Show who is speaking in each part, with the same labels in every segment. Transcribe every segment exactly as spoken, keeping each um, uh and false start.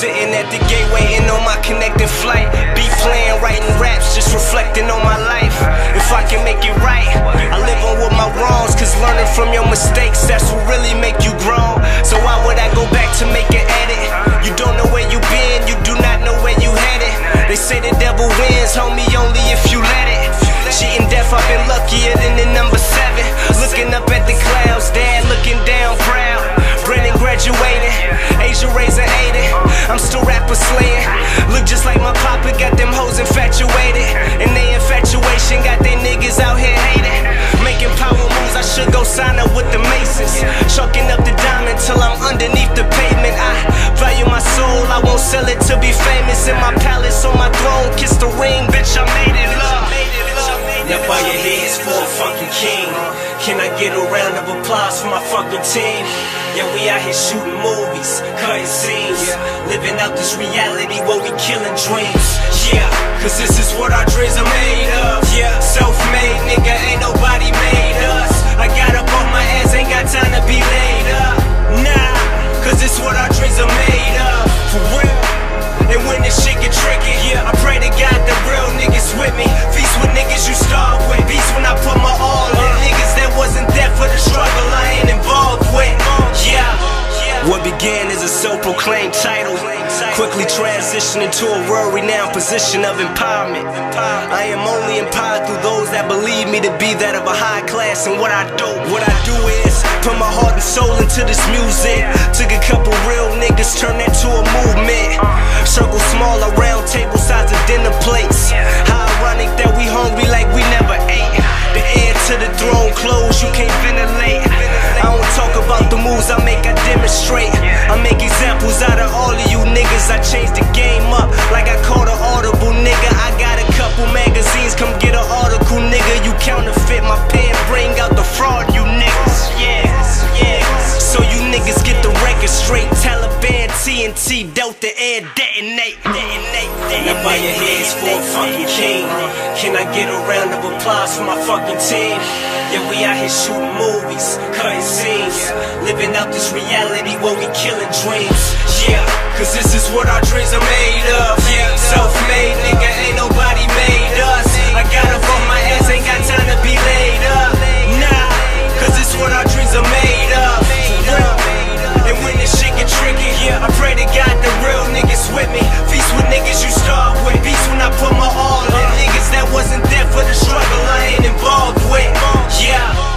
Speaker 1: sitting at the gate waiting on my connecting flight. Be playing, writing raps, just reflecting on my life. If I can make it right, I live on with my wrongs, cause learning from your mistakes, that's what really make you grown. So why would I go back to make an edit? You don't know where you been, you do not know where you headed. They say the devil wins, homie, only if you let it. Cheating death, I've been luckier than the number seven. Looking up at the clouds, dad looking down proud. Brennan graduated, Asia raising eighty. I'm still rapper slaying. Look just like my papa, got them hoes infatuated. And they infatuation got they niggas out here hating. Making power moves, I should go sign up with the Masons. Shucking up the diamond till I'm underneath the pavement. I value my soul, I won't sell it to be famous. In my palace, on my throne, kiss the ring, bitch, I made it, love. Now bow your heads for a fucking king. Can I get a round of applause for my fucking team? Yeah, we out here shooting movies, cutting scenes, living out this reality where we killing dreams. Yeah, cause this is what our dreams are made of. Yeah, self-made, nigga, ain't nobody made us. I got up on my ass, ain't got time to be laid up. Nah, cause it's what our dreams are made of. For real. And when this shit get tricky, yeah, I pray to God the real niggas with me. Feast with niggas you starve with. Peace when I put my all in. Niggas that wasn't there for the struggle I ain't involved with. Yeah. What began as a self-proclaimed title quickly transitioned into a world-renowned position of empowerment. I am only empowered through those that believe me to be that of a high class. And what I do, what I do is put my heart and soul into this music. Took a couple real niggas, turned that to a movement. Circle small around table size of dinner plates. How ironic that we hungry like we never ate. The air to the throne closed, you can't ventilate. I don't talk about the moves I make, I demonstrate. I make examples out of all of you niggas. I changed the game up like I caught an audible, nigga. I got a couple magazines, come get an article, nigga. You counterfeit my pen, bring out the fraud, you niggas. Yeah, yeah. So you niggas get the record straight. Taliban, T N T, Delta Air, detonate, detonate, detonate. Now bow your heads for a fucking king. Can I get a round of applause for my fucking team? Yeah, we out here shooting movies, cutting scenes, living out this reality where we killing dreams. Yeah, cause this is what our dreams are made of. Yeah, self-made, nigga, ain't nobody made us. I got up on my ass, ain't got time to be laid up. Nah, cause it's what our dreams are made of. For real. And when this shit get tricky, yeah, I pray to God the real niggas with me. Feast with niggas you starve with. Peace when I put my all in. Niggas that wasn't there for the struggle I ain't involved with. Yeah.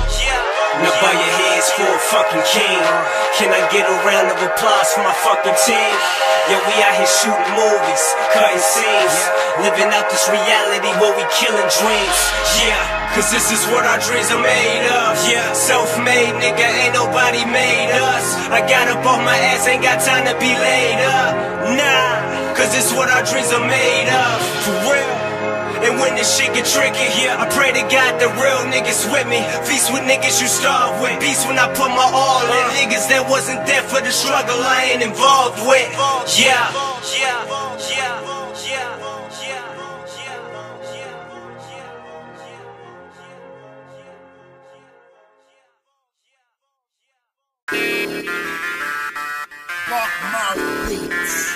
Speaker 1: Now bow your heads for a fucking king. Can I get a round of applause for my fucking team? Yeah, we out here shooting movies, cutting scenes, living out this reality where we killing dreams. Yeah, cause this is what our dreams are made of. Yeah, self-made, nigga, ain't nobody made us. I got up off my ass, ain't got time to be laid up. Nah, cause it's what our dreams are made of. For real. And when this shit get tricky, yeah, I pray to God the real niggas with me. Feast with niggas you starve with. Peace when I put my all in. Niggas that wasn't there for the struggle I ain't involved with. Yeah, yeah, yeah, yeah, yeah, yeah. Fuck my beats.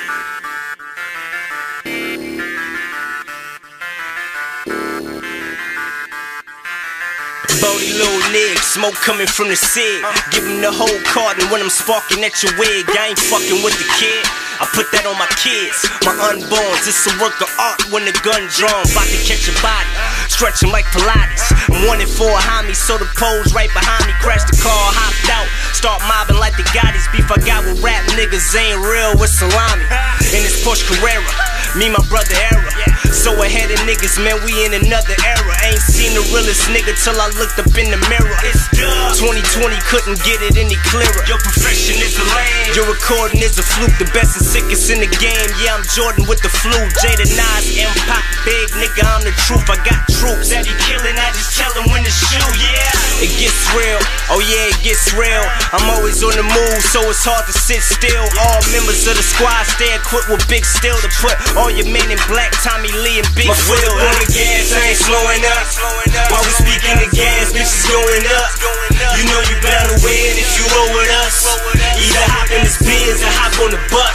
Speaker 1: Bodie little nigga, smoke coming from the cig. Give him the whole carton when I'm sparking at your wig. I ain't fucking with the kid, I put that on my kids, my unborns. It's a work of art when the gun drawn. About to catch a body, stretch him like Pilates. I'm wanted for a homie, so the pose right behind me. Crashed the car, hopped out, start mobbing like the Gottis. Beef I got with rap niggas ain't real with salami. In this Porsche Carrera, me my brother era. So ahead of niggas, man, we in another era. Ain't seen the realest nigga till I looked up in the mirror. It's twenty twenty couldn't get it any clearer. Your profession is a lame, your recording is a fluke. The best and sickest in the game. Yeah, I'm Jordan with the flu. Jada Nas, M Pop, big nigga, I'm the truth. I got troops that he killing, I just tell him when to shoot. Yeah, it gets real. Oh yeah, it gets real. I'm always on the move, so it's hard to sit still. All members of the squad stay equipped with big steel to put all your men in black, Tommy Lee and Big Will. My foot on the gas, I ain't slowing up. While we speaking the gas, bitches going up. You know you bound to win if you roll with us. Either hop in this Benz or hop on the bus.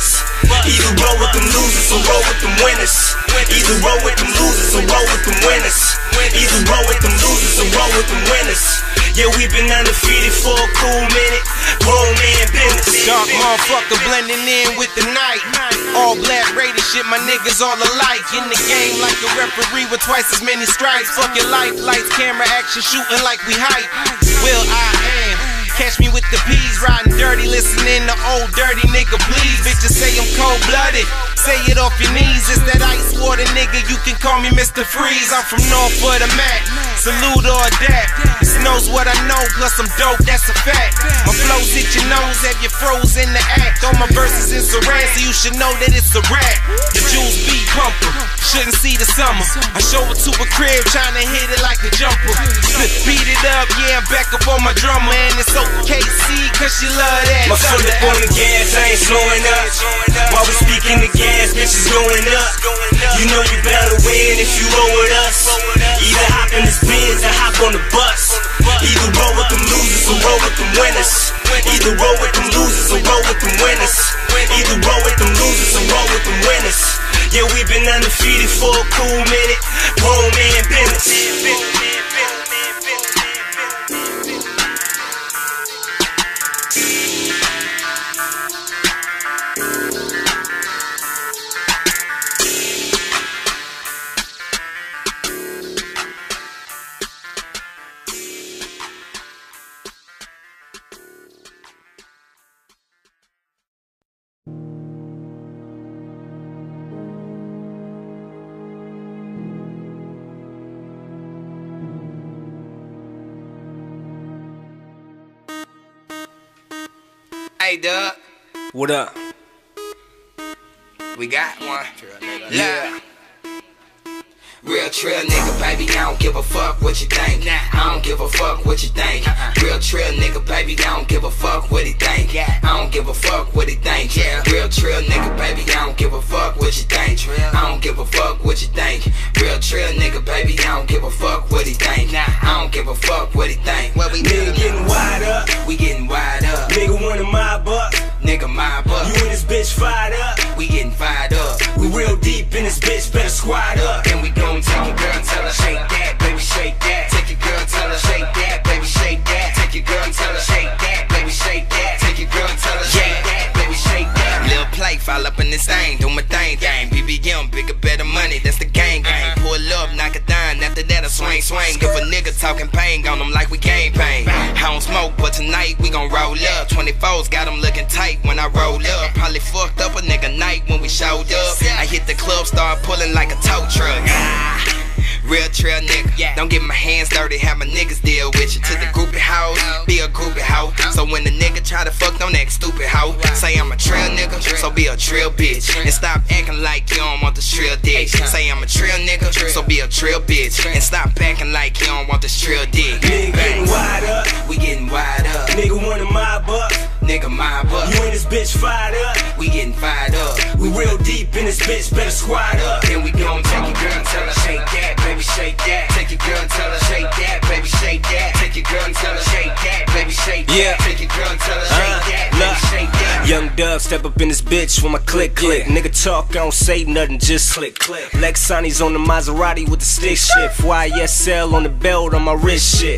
Speaker 1: Either roll with them losers or roll with them winners. Either roll with them losers or roll with them winners. Either roll with them losers or roll with them winners. Yeah, we been undefeated for a cool minute. Grown man business. Dark motherfucker blending in with the night. All black Raider shit, my niggas all alike. In the game like a referee with twice as many stripes. Fuck your life, lights, camera, action, shooting like we hype. Will I am. Catch me with the peas, riding dirty, listening to old dirty nigga, please. Bitches say I'm cold-blooded, say it off your knees. It's that ice water nigga, you can call me Mister Freeze. I'm from North of the Mac, salute or adapt. This knows what I know, plus I'm dope, that's a fact. My flows hit your nose, have you froze in the act. All my verses in Saran, so you should know that it's a rap. The jewels be pumping, shouldn't see the summer. I show it to a crib, trying to hit it like a jumper. Beat it up, yeah, I'm back up on my drummer, and it's K C, cause she love that. My foot up on the gas, I ain't slowing up. While we speaking the gas, bitches going up. You know you better win if you roll with us. Either hop in this Benz or hop on the bus. Either roll with them losers or roll with them winners. Either roll with them losers or roll with them winners. Either roll with them losers or roll with them winners. Yeah, we been undefeated for a cool minute. Grown man business.
Speaker 2: Hey, Doug.
Speaker 3: What up?
Speaker 2: We got one. Yeah. Real trill nigga, baby, I don't give a fuck what you think. I don't give a fuck what you think. Real trill nigga, baby, I don't give a fuck what he think. I don't give a fuck what he think. Real trill nigga, baby, I don't give a fuck what you think. I don't give a fuck what you think. Real trill nigga, baby, I don't give a fuck what he think. I don't give a fuck what he think. What we
Speaker 1: nigga getting wide up.
Speaker 2: We getting wide up.
Speaker 1: Nigga wanna mob up.
Speaker 2: Nigga mob up.
Speaker 1: You and this bitch fired up.
Speaker 2: We getting fired up.
Speaker 1: We real deep in this bitch, better squad up.
Speaker 2: And we gon' take your girl and tell her shake that, baby shake that. Take your girl and tell her shake that, baby shake that. Take your girl and tell her shake that, baby shake that. Take your girl and tell her shake that, baby shake that. Lil' play, fall up in this thing, do my thing, gang. B B M, bigger, better money, that's the gang, gang. Pull up, knock it down, after that I swing, swing. Give a nigga talking pain on them like we game pain. I don't smoke, but tonight we gon' roll up. twenty-fours got them looking tight when I roll up. Probably fucked up a nigga night when we showed up. I hit the club, start pulling like a tow truck. Ah. Real trail nigga, yeah. Don't get my hands dirty, have my niggas deal with you. To the groupie house, be a groupie hoe. So when the nigga try to fuck, don't act stupid hoe. Say I'm a trail nigga, so be a trail bitch. And stop acting like you don't want this trail dick. Say I'm a trail nigga, so be a trail bitch. And stop acting like you don't want this trail dick.
Speaker 1: Nigga getting wide up.
Speaker 2: We getting wide up.
Speaker 1: Nigga wanna mob up.
Speaker 2: Nigga mob up.
Speaker 1: You and this bitch fired up.
Speaker 2: We getting fired up.
Speaker 1: We real deep in this bitch, better squad up.
Speaker 2: Then we gon' take your girl and tell her shake that, baby shake that. Take your girl and tell her shake that, baby shake that. Take your girl and tell her shake that, baby shake that.
Speaker 3: Yeah.
Speaker 2: Take your girl and tell her shake that, baby shake that.
Speaker 3: Young Dub step up in this bitch with my click click. Nigga talk, I don't say nothing, just click click. Lexani's on the Maserati with the stick shift. Y S L on the belt on my wrist shit.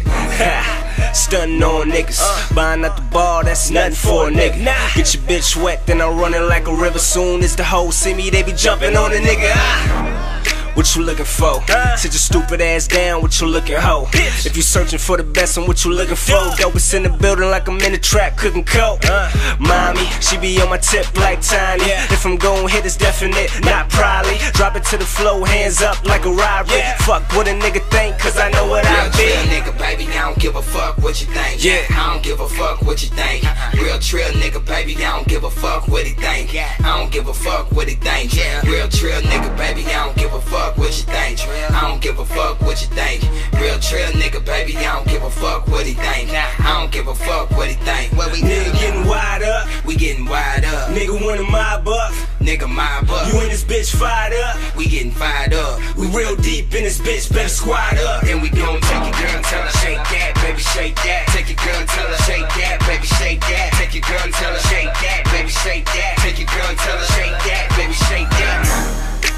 Speaker 3: Stunning on niggas, buying out the bar, that's nothing for a nigga. Get your bitch wet, then I'm running like a river. Soon as the hoes see me, they be jumping on a nigga. Ah. What you looking for? Sit your stupid ass down, what you looking ho? If you searching for the best, I'm what you looking for. Dopest in the building like I'm in the trap cooking coke. Mommy, she be on my tip like Tiny. If I'm gon' hit, it's definite, not probably. Drop it to the floor, hands up like a robbery. Fuck what a nigga think, cause I know what I be.
Speaker 2: Real nigga, baby, I don't give a fuck what you think.
Speaker 3: Yeah.
Speaker 2: I don't give a fuck what you think. Real trill nigga, baby, I don't give a fuck what he think. I don't give a fuck what he think. Real trill nigga, baby, I don't give a fuck what you think. I don't give a fuck what you think. Real trill nigga, baby, I don't give a fuck what he think. I don't give a fuck what he think. What we
Speaker 1: nigga getting wide up.
Speaker 2: We getting wide up.
Speaker 1: Nigga wanna mob up.
Speaker 2: Nigga mob up.
Speaker 1: You and this bitch fired up.
Speaker 2: We getting fired up.
Speaker 1: We real deep in this bitch, better squad up.
Speaker 2: Then we gon' take your girl and tell her shake that, baby shake that. Take your girl and tell her shake that, baby shake that. Take your girl and tell her shake that, baby shake that. Take your girl girl, tell her shake that, baby, shake that.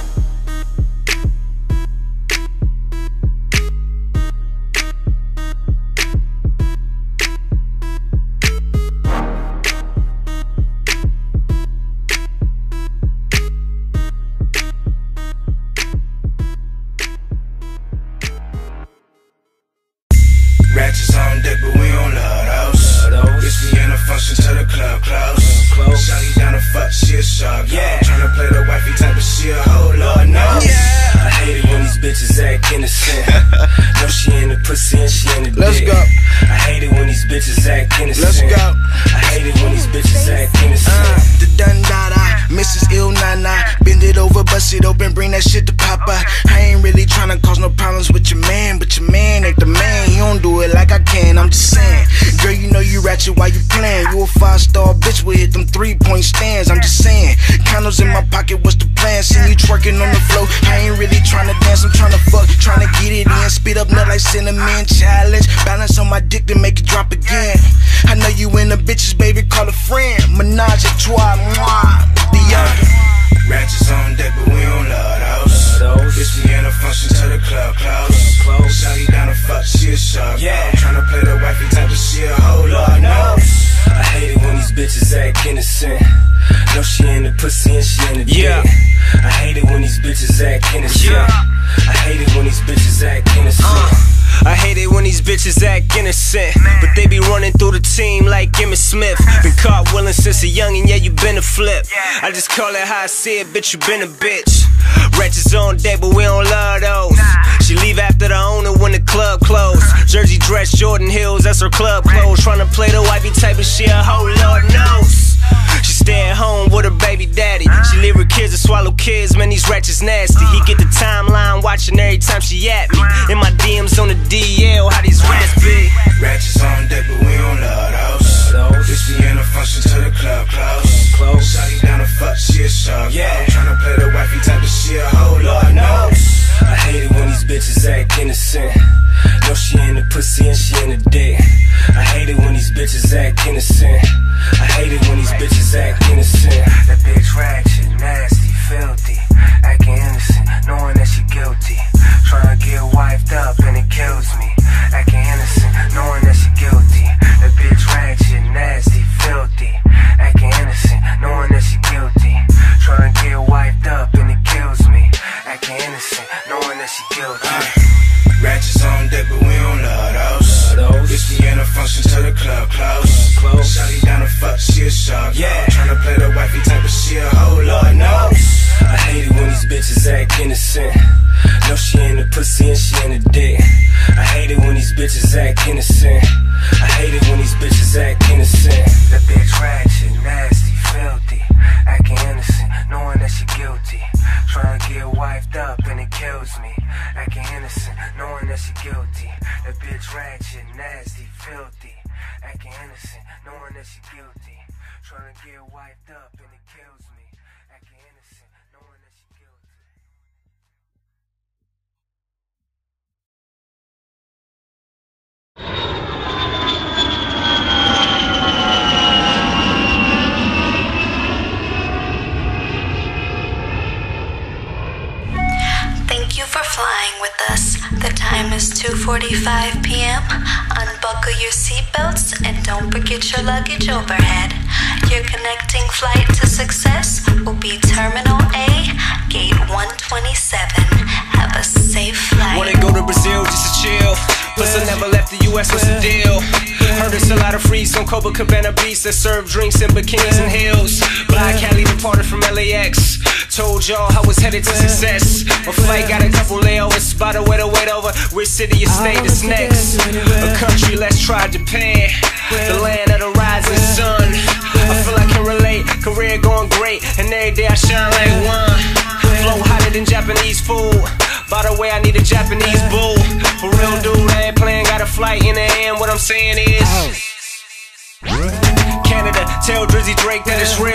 Speaker 4: Ratchets on deck, but we don't love those. Bitch, we in a function till the club close. Shawty down the fuck, she a shark. Yeah. Tryna play the wifey type of shit, oh Lord knows. Yeah.
Speaker 3: I hate it when these bitches act innocent. No, she in the pussy and she in the dick.
Speaker 4: Let's go.
Speaker 3: I hate it when these bitches act innocent.
Speaker 4: Let's go.
Speaker 3: I hate it when these bitches act innocent.
Speaker 4: Uh, the dun da da, Missus Ill Nana. Bend it over, bust it open, bring that shit to Papa. I ain't really tryna cause no problems with your man, but your man ain't the man. He don't do it like I can, I'm just saying. Girl, you know you ratchet while you playing. You a five-star bitch, we hit them three-point stands, I'm just saying. Condos in my pocket, what's the plan? See me twerking on the floor, I ain't really tryna dance, I'm tryna fuck, tryna get it in. Speed up nut like cinnamon challenge. Balance on my dick to make it drop again. I know you in the bitches, baby, call a friend. Menage a trois, moi, the other. Ratchets on deck, but we don't love those. Bitch, we in a function till the club close. Shawty down the fuck, she a shark. Yeah. Tryna play the wifey type of shit, oh Lord knows.
Speaker 3: I hate it when these bitches act innocent. No, she in the pussy and she in the
Speaker 1: yeah.
Speaker 3: dick. I hate it when these bitches act innocent.
Speaker 1: Yeah.
Speaker 3: I hate it when these bitches act innocent.
Speaker 1: Uh. I hate it when these bitches act innocent, but they be running through the team like Emmitt Smith. Been caught willing since a youngin', yeah, you been a flip. I just call it how I see it, bitch, you been a bitch. Ratchets on deck, but we don't love those. She leave after the owner when the club closed. Jersey dress, Jordan Hills, that's her club clothes. Tryna play the wifey type of shit, a whole Lord knows. She stay at home with her baby daddy. She leave her kids to swallow kids, man, these ratchets nasty. He get the timeline watching every time she at me. In my D Ms on the D L, how these rats be.
Speaker 4: Ratchets on deck, but we don't love those. Bitch, we in a function till the club close. Shawty down the fuck, she a shark. Yeah. Tryna play the wifey type of shit, oh Lord knows.
Speaker 3: I hate it when these bitches act innocent. No, she in the pussy and she in the dick. I hate it when these bitches act innocent. I hate it when these bitches act innocent.
Speaker 5: That bitch ratchet, nasty, filthy, acting innocent, knowing that she guilty. Tryna get wiped up and it kills me. Acting innocent, knowing that she guilty. That bitch ratchet, nasty, filthy, acting innocent, knowing that she guilty. Tryna get wiped up and it kills me. Acting innocent, knowing that she guilty.
Speaker 4: Uh, ratchets on deck, but we don't love those. Bitch, we in a function till the club close. Shawty down the fuck, she a shark. Yeah. Tryna play the wifey type of shit, oh Lord knows.
Speaker 3: I hate it when these bitches act innocent. No, she in the pussy and she in the dick. I hate it when these bitches act innocent. I hate it when these bitches act innocent.
Speaker 5: That bitch ratchet, nasty, filthy, acting innocent, knowing that she guilty. Tryna get wiped up and it kills me. Acting innocent, knowing that she guilty. That bitch ratchet, nasty, filthy, acting innocent, knowing that she guilty. Tryna get wiped up and it kills me. Acting innocent, knowing that she guilty.
Speaker 6: Thank you for flying with us. The time is two forty-five p m Unbuckle your seatbelts and don't forget your luggage overhead. Your connecting flight to success will be Terminal A, Gate one twenty-seven. Have a safe flight.
Speaker 1: Wanna go to Brazil just to chill? Plus I never left the U S, what's the deal? Heard it's a lot of freaks on Copacabana Beach that serve drinks in bikinis and heels. Black Cali departed from L A X. Told y'all I was headed to success. My flight got a couple layovers, spot a way to wait over. Which city you stay this next? A country, let's try Japan, the land of the rising sun. I feel I can relate, career going great, and every day I shine like one. Flow hotter than Japanese food. By the way, I need a Japanese boo. For real, dude, I ain't playing, got a flight in the end. What I'm saying is Canada, tell Drizzy Drake that it's real.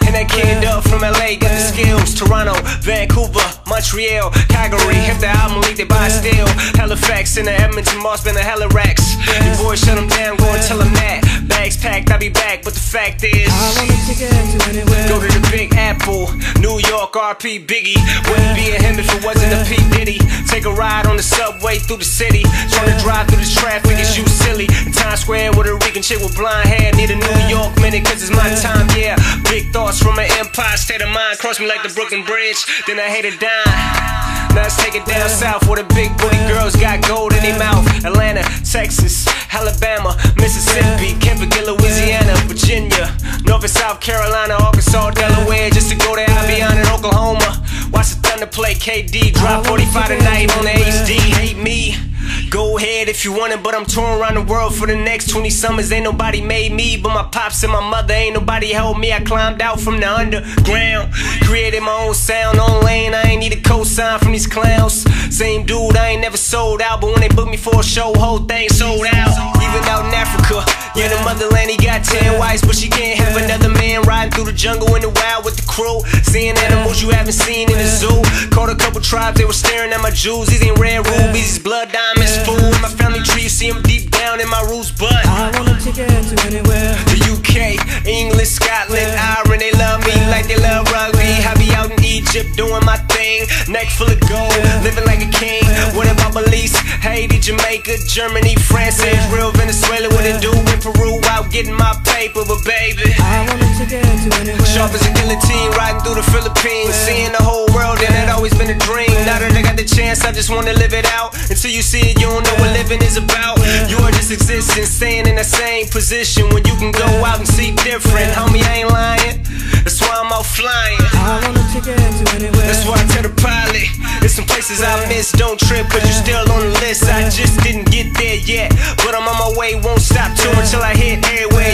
Speaker 3: And that kid up from L A got the skills. Toronto, Vancouver, Montreal, Calgary. If the album leak, they buy it still. Halifax in the Edmonton, Moss been a hella racks. Your boy shut them down, go and tell them that. Bags packed, I'll be back, but the fact is
Speaker 5: I wanna take it to anywhere.
Speaker 3: Go to the Big Apple, New York, R P Biggie. Wouldn't be a him if it wasn't a P Diddy. Take a ride on the subway through the city. Trying to drive through this traffic, it's you silly. In Times Square with a Rican chick with blonde hair. Need a New York minute, cause it's my time, yeah. Big thoughts from an empire, state of mind. Cross me like the Brooklyn Bridge, then I hate it down. Now let's take it down south where the big booty girls got gold in their mouth. Atlanta, Texas, Alabama, Mississippi, Kentucky, Louisiana, Virginia, North and South Carolina, Arkansas, Delaware. Just to go there, I'll be on in Oklahoma. Watch the Thunder play K D, drop forty-five tonight on the H D. Hate me? Go ahead if you want it, but I'm touring around the world for the next twenty summers. Ain't nobody made me but my pops and my mother. Ain't nobody helped me, I climbed out from the underground. Created my own sound on lane, I ain't need a cosign from these clowns. Same dude, I ain't never sold out, but when they booked me for a show, whole thing sold out. Even out in Africa, yeah, the motherland, he got ten wives, but she can't have another man riding through the jungle in the wild with the crew. Seeing animals you haven't seen in the zoo. Caught a couple tribes, they were staring at my jewels. These ain't rare rubies, these blood diamonds. Fool in my family tree, you see them deep down in my roots, but
Speaker 5: I wanna take it to anywhere.
Speaker 3: the U K, England, Scotland, Ireland, they love me like they love rugby. I be out in Egypt doing my thing, neck full of gold, living like a king. What about Belize, Haiti, Jamaica, Germany, France, Israel, Venezuela? What it do in Peru? Out getting my paper, but baby,
Speaker 5: I wanna take it to anywhere.
Speaker 3: sharp as a guillotine, riding through the Philippines, seeing the whole world, and it always been a dream. Now that I got the chance, I just wanna live it out. Until you see it, you don't know what living is about. You are just existing, staying in the same position when you can go out and see different. Homie, I ain't lying. That's why I'm out flying.
Speaker 5: I wanna take it to anywhere.
Speaker 3: That's why I tell the pilot, there's some places I miss, don't trip, cause you're still on the list. I just didn't get there yet, but I'm on my way, won't stop till until I hit everywhere,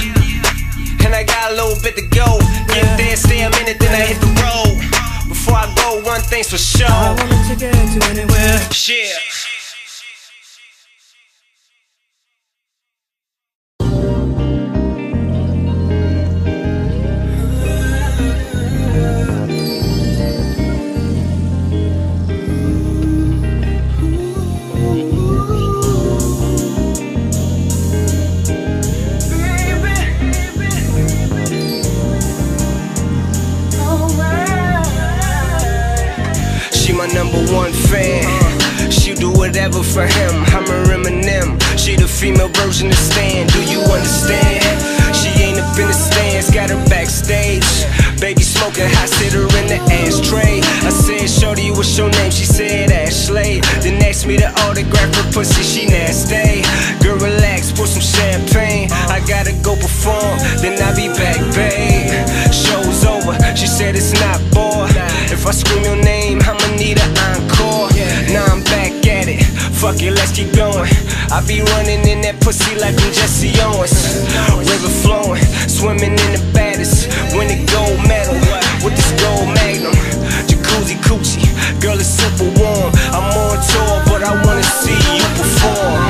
Speaker 3: yeah. And I got a little bit to go. Get there, stay a minute, then I hit the road. Before I go, one thing's for sure.
Speaker 5: I wanna take it to anywhere.
Speaker 3: Yeah. My number one fan, she do whatever for him. I'm a Eminem, she the female version of Stan. Do you understand? She ain't up in the stands, got her backstage. Baby smoking hot, sit her in the ashtray. I said, shorty, what's your name? She said Ashley. Then asked me to autograph her pussy, she nasty. Girl, relax, pour some champagne. I gotta go perform, then I'll be back, babe. Show's over, she said it's not bored. If I scream your name, I'ma need an encore. Now I'm back at it, fuck it, let's keep going. I be running in that pussy like I'm Jesse Owens. River flowing, swimming in the baddest. Winning gold medal with this gold magnum. Jacuzzi coochie, girl it's super warm. I'm on tour, but I wanna see you perform.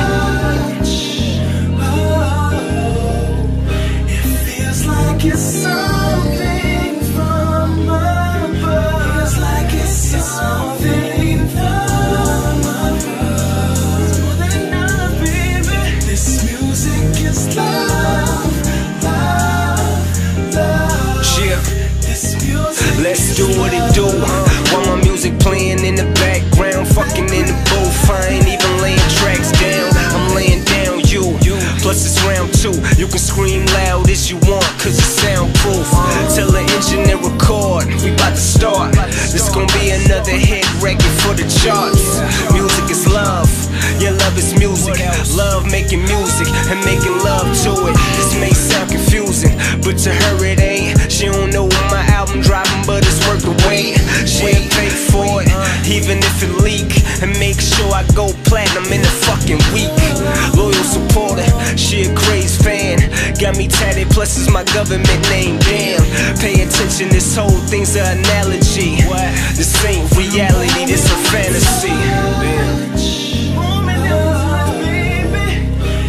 Speaker 7: It feels like it's something from above. Feels like it's something from above. More than enough, baby. This music is love, love, love.
Speaker 3: Yeah.
Speaker 7: This music
Speaker 3: Let's do what it do. While my music playing in the background, fucking in the booth. I ain't even laying tracks down, I'm laying down you. Plus it's round two, you can scream loud as you want, cause it's soundproof. Tell the engine to record, we bout to start. This gon' be another hit record for the charts. Music is love, yeah, love is music. Love making music and making love to it. This may sound confusing, but to her it ain't. She don't know when my album dropping, but it's worth the wait. She'll pay for it, even if it leak, and make sure I go platinum in a fucking week. Loyal supporter, she a crazy fan. Got me tatted, plus it's my government name. Damn, pay attention, this whole thing's an analogy. This ain't reality, this a fantasy. Damn.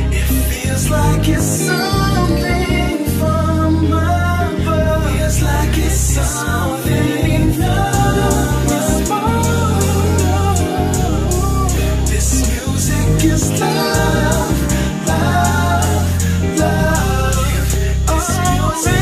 Speaker 7: like it's something from above. Feels like is love, love, love. This music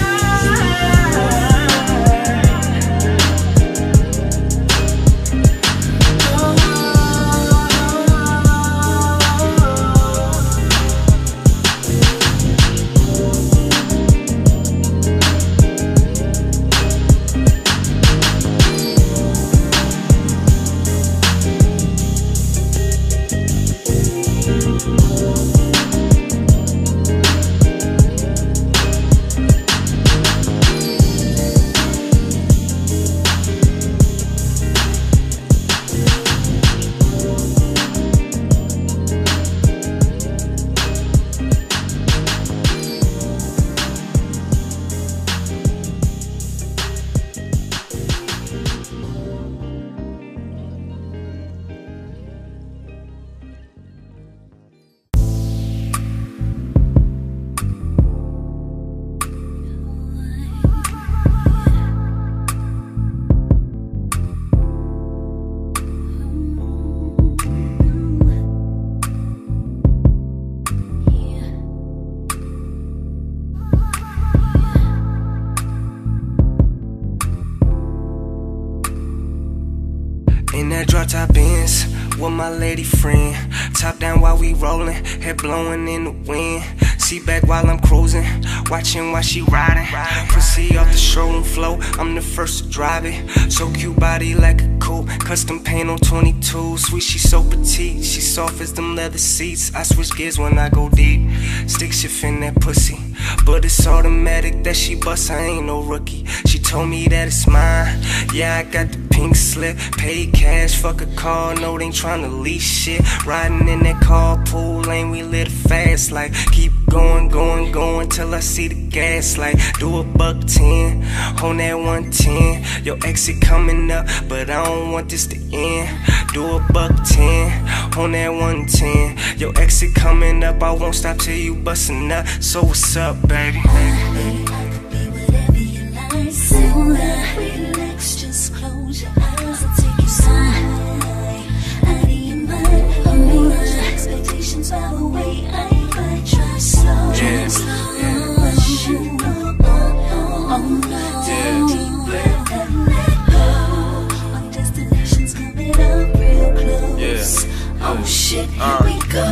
Speaker 3: in that drop top Benz with my lady friend. Top down while we rollin', head blowin' in the wind. Seat back while I'm cruising, watching while she riding. Pussy off the showroom floor, I'm the first to drive it. So cute body like a coupe, custom paint on twenty-two. Sweet, she so petite, she soft as them leather seats. I switch gears when I go deep, stick shift in that pussy. But it's automatic that she bust, I ain't no rookie. She told me that it's mine, yeah I got the pink slip. Paid cash, fuck a car, no they ain't tryna lease shit. Riding in that carpool lane, we lit a fast like. Keep going, going, going till I see the gas light. Do a buck ten, on that one ten. Your exit coming up, but I don't want this to end. Do a buck ten, on that one ten. Your exit coming up, I won't stop till you bustin' up. So what's up, baby?
Speaker 6: Baby, I could be whatever you like. Sit back, relax, just close your eyes. I'll take you side, out of your mind. Hold your expectations all the way. I might try slow, try slow. Oh no, deep breath and let go. Our destination's coming up real close. Oh shit, here we go.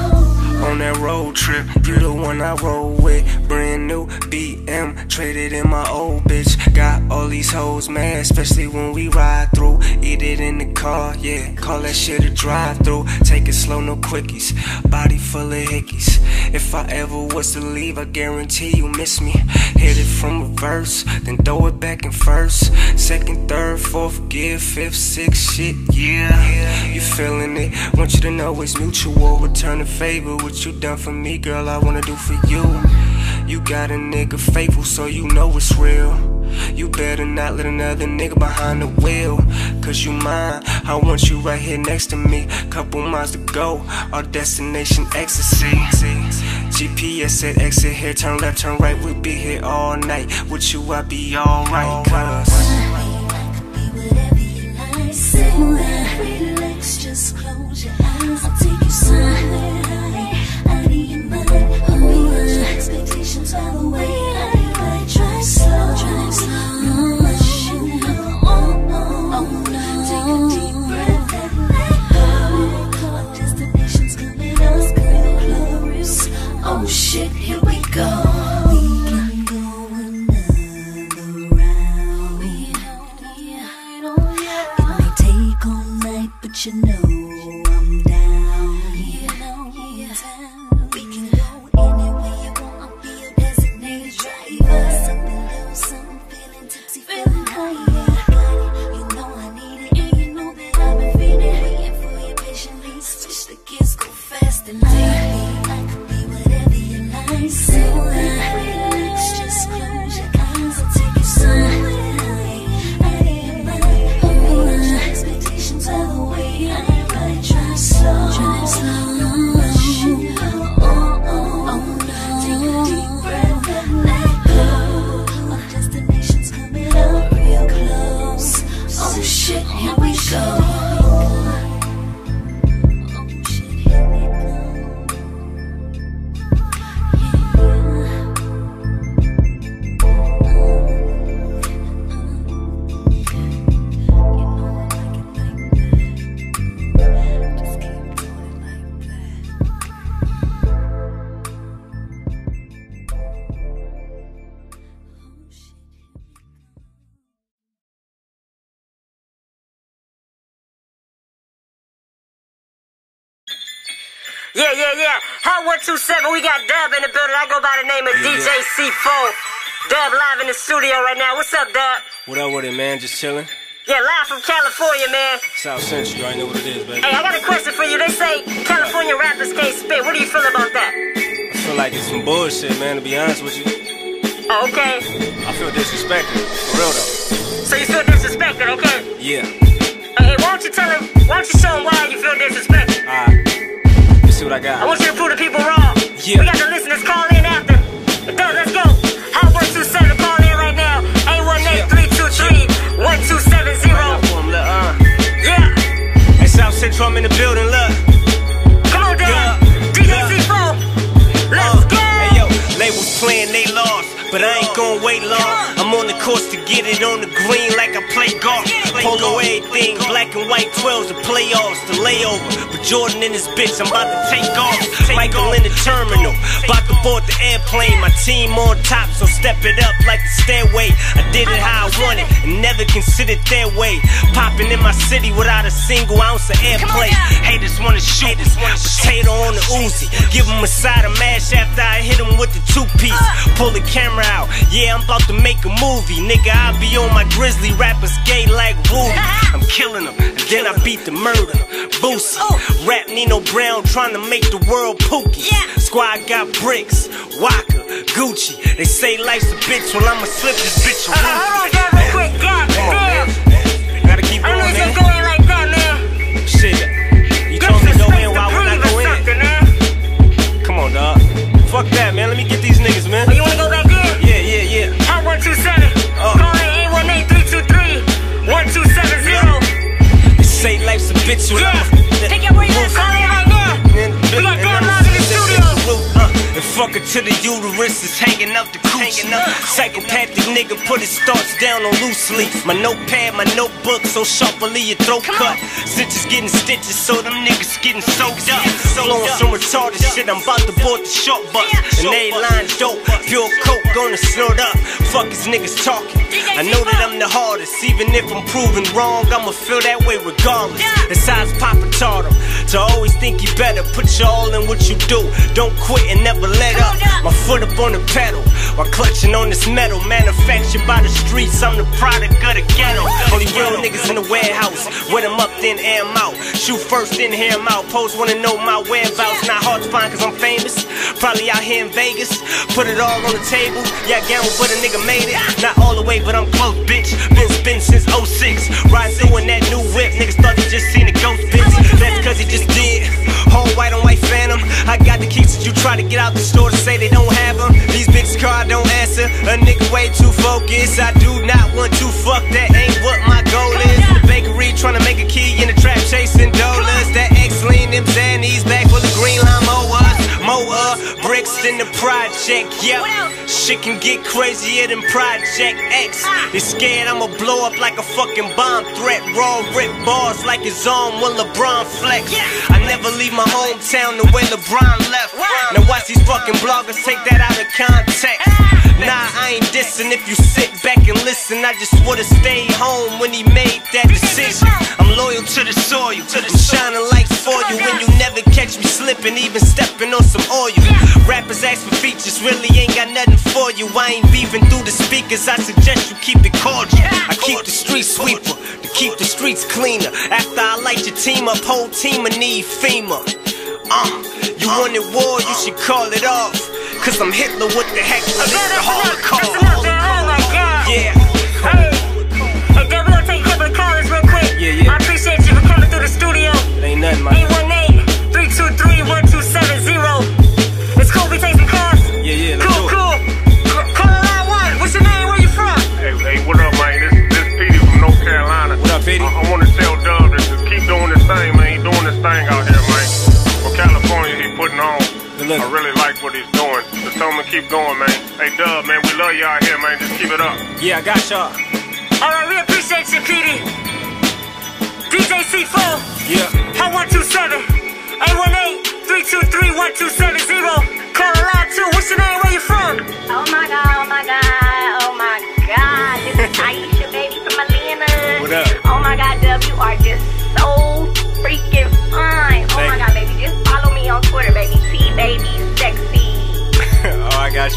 Speaker 3: On that road trip, you the one I roll with. Brand new B M, traded in my old bitch. Got all these hoes mad, especially when we ride through. Eat it in the car, yeah, call that shit a drive through. Take it slow, no quickies, body full of hickeys. If I ever was to leave, I guarantee you miss me. Hit it from reverse, then throw it back in first. Second, third, fourth gear, fifth, sixth, shit, yeah. You feeling it, want you to know it's mutual. Return the favor, what you done for me, girl, I wanna do for you. You got a nigga faithful, so you know it's real. You better not let another nigga behind the wheel, cause you mine, I want you right here next to me. Couple miles to go, our destination ecstasy. G P S said exit here, turn left, turn right, we'll be here all night. With you I be alright, cause
Speaker 6: I could be whatever you like. Sit back, relax, just close your eyes. I'll take you somewhere out of your mind. Hold your expectations all the way. I might try slow, try slow. No rush, no, oh no, oh no. Take a deep breath and let go. Our destination's coming up real close. Oh shit, here we go. We can go another round. We don't, yeah, don't, yeah. It may take all night, but you know I'm down. You know I'm down. We can go anywhere you want. I'll be your designated driver. Something low, something feeling tipsy, feeling high. Yeah, I got it. You know I need it, and you know that I've been feeling. Waiting for you patiently. Switch the gears, go fast and light. I could be whatever you like. Sit back, relax, just close your eyes. I'll take you somewhere out of your mind. Hold your expectations all the way. I might try slow, try slow. No rush, no, oh, oh, oh no. Take a deep breath and let go. Our destination's coming up real close. Oh shit, here we go. Oh shit, here we go.
Speaker 8: Yeah, yeah, yeah. Hot one two seven, we got Dub in the building. I go by the name of
Speaker 3: yeah,
Speaker 8: D J
Speaker 3: yeah.
Speaker 8: C four. Dub live in the studio right now. What's up, Dub?
Speaker 3: What up with it, man? Just chilling.
Speaker 8: Yeah, live from California, man.
Speaker 3: South Central, you already know what it is, baby.
Speaker 8: Hey, I got a question for you. They say California rappers can't spit. What do you feel about that?
Speaker 3: I feel like it's some bullshit, man, to be honest with you.
Speaker 8: Oh, okay.
Speaker 3: I feel disrespected, for real though.
Speaker 8: So you feel disrespected, okay?
Speaker 3: Yeah.
Speaker 8: Hey, why don't you tell him, why don't you show him why you feel disrespected?
Speaker 3: Alright. Let's see what I got.
Speaker 8: I want you to prove the people wrong.
Speaker 3: Yeah.
Speaker 8: We got the listeners call in after. Dub, let's go. Hot one two seven, call in right now. eight one eight, three two three, one two seven zero.
Speaker 3: Uh.
Speaker 8: Yeah.
Speaker 3: Hey, South Central, I'm in the building, look.
Speaker 8: Come on, Dub.
Speaker 3: Yeah.
Speaker 8: D J C four. Let's
Speaker 3: uh.
Speaker 8: go.
Speaker 3: Hey, yo, labels playing, they lost. But I ain't gon' wait long. I'm on the course to get it on the green like I play golf. Polo everything, black and white twelves, the playoffs, the layover. But Jordan in this bitch, I'm about to take off. Michael in the terminal, about to board the airplane. My team on top, so step it up like the stairway. I did it how I wanted, and never considered their way. Popping in my city without a single ounce of airplay. Haters wanna shoot, potato on the Uzi. Give them a side of mash after I hit them with the two-piece. Pull the camera out, yeah, I'm about to make a movie. Nigga, I be on my grizzly rappers gay like Woody. I'm killing them, and then I beat the murder. Boosie, rap Nino Brown trying to make the world pookie. Squad got bricks, Waka, Gucci. They say life's a bitch, well I'ma slip this bitch a
Speaker 8: Uh, hold on, Dub, real quick. God damn.
Speaker 3: Gotta keep
Speaker 8: I
Speaker 3: going,
Speaker 8: don't
Speaker 3: man.
Speaker 8: go in like that, man.
Speaker 3: Shit, you
Speaker 8: Give
Speaker 3: told me
Speaker 8: some
Speaker 3: to go
Speaker 8: space
Speaker 3: in,
Speaker 8: to
Speaker 3: why would I
Speaker 8: breathe
Speaker 3: go
Speaker 8: or
Speaker 3: in?
Speaker 8: something, man.
Speaker 3: Come on, dog. Fuck that, man. Let me get these niggas, man.
Speaker 8: Oh, you wanna go back in?
Speaker 3: Yeah, yeah, yeah.
Speaker 8: Hot one two seven.
Speaker 3: Uh.
Speaker 8: Call in eight one eight, three two three, one two seven zero.
Speaker 3: They say life's a bitch when
Speaker 8: Yeah.
Speaker 3: I'm a
Speaker 8: Take your breath. Call in right now. We got Dub live in the studio.
Speaker 3: And fuck it to the uterus is hanging up the coochie. Psychopathic nigga put his thoughts down on loose leaf. My notepad, my notebook, so sharply your throat cut. Stitches getting stitches, so them niggas getting soaked up. Blowing some retarded shit, I'm about to board the short bus. And they line dope, pure coke, gonna snort up. Fuck is niggas talking. I know that I'm the hardest, even if I'm proven wrong, I'ma feel that way regardless. Besides Papa taught him to always think you better, put your all in what you do. Don't quit and never let up. My foot up on the pedal while clutching on this metal. Manufactured by the streets, I'm the product of the ghetto. Only real niggas in the warehouse. Wet them up, then air them out. Shoot first, then hear them out. Post wanna know my whereabouts. Not hard to find cause I'm famous. Probably out here in Vegas. Put it all on the table. Yeah, gamble, but a nigga made it. Not all the way, but I'm close, bitch. Been spin since oh six. Riding through in that new whip. Niggas thought they just seen a ghost, bitch. That's cause he just did. Whole white on white phantom. I got the keys that you try to get out the store to say they don't have them. These bitches car don't answer. A nigga way too focused. I do not want to fuck, that ain't what my goal is. The bakery trying to make a key in the trap chasing dollars. That X lean them Zannies back full of green lime mowers. Mower bricks in the project, yep. Shit can get crazier than Project X. They scared I'ma blow up like a fucking bomb threat. Raw rip bars like it's on when LeBron flex. I never leave my hometown the way LeBron left. Now watch these fucking bloggers take that out of context. Nah, I ain't dissing if you sit back and listen. I just would've stayed home when he made that decision. I'm loyal to the soil, I'm shining lights for you. When you never catch me slipping, even stepping on some oil. Rappers ask for features, really ain't got nothing for you. I ain't beefing through the speakers, I suggest you keep it cordial. I keep the street sweeper, to keep the streets cleaner. After I light your team up, whole team will need FEMA. Uh, you wanted war, you should call it off. Cause I'm Hitler, what the heck, well, it's the Holocaust.
Speaker 8: Oh my God.
Speaker 3: Yeah.
Speaker 8: Hey, hey, Dub, we're gonna take a couple of callers real quick.
Speaker 3: Yeah, yeah.
Speaker 8: I appreciate you for coming through the studio.
Speaker 3: Ain't nothing, man.
Speaker 8: eight one eight, three two three, one two seven zero. It's cool, we take some calls.
Speaker 3: Yeah, yeah, let's
Speaker 8: Cool,
Speaker 3: do it.
Speaker 8: cool. C- Call line one. What's your name? Where you from?
Speaker 9: Hey, hey, what up, man? This this Petey from North Carolina.
Speaker 3: What up, Petey?
Speaker 9: I, I want to tell Dub to just keep doing this thing, man. He doing this thing out here, man. For California, he putting on. I really like what he's doing. Just tell him to keep going, man. Hey, Dub, man, we love you out here, man. Just keep it up.
Speaker 3: Yeah, I got y'all.
Speaker 8: All right, we appreciate you, Petey. D J C four.
Speaker 3: Yeah.
Speaker 8: Hot one two seven, eight one eight, three two three, one two seven zero. Call line two. What's your name? Where you from?
Speaker 10: Oh my God, oh my God, oh my God. This is Aisha, baby, from Atlanta.
Speaker 3: What up?
Speaker 10: Oh my God, Dub, you are just so freaking fine. Oh
Speaker 3: Thank
Speaker 10: my
Speaker 3: you.
Speaker 10: God, baby, just follow me on Twitter, baby.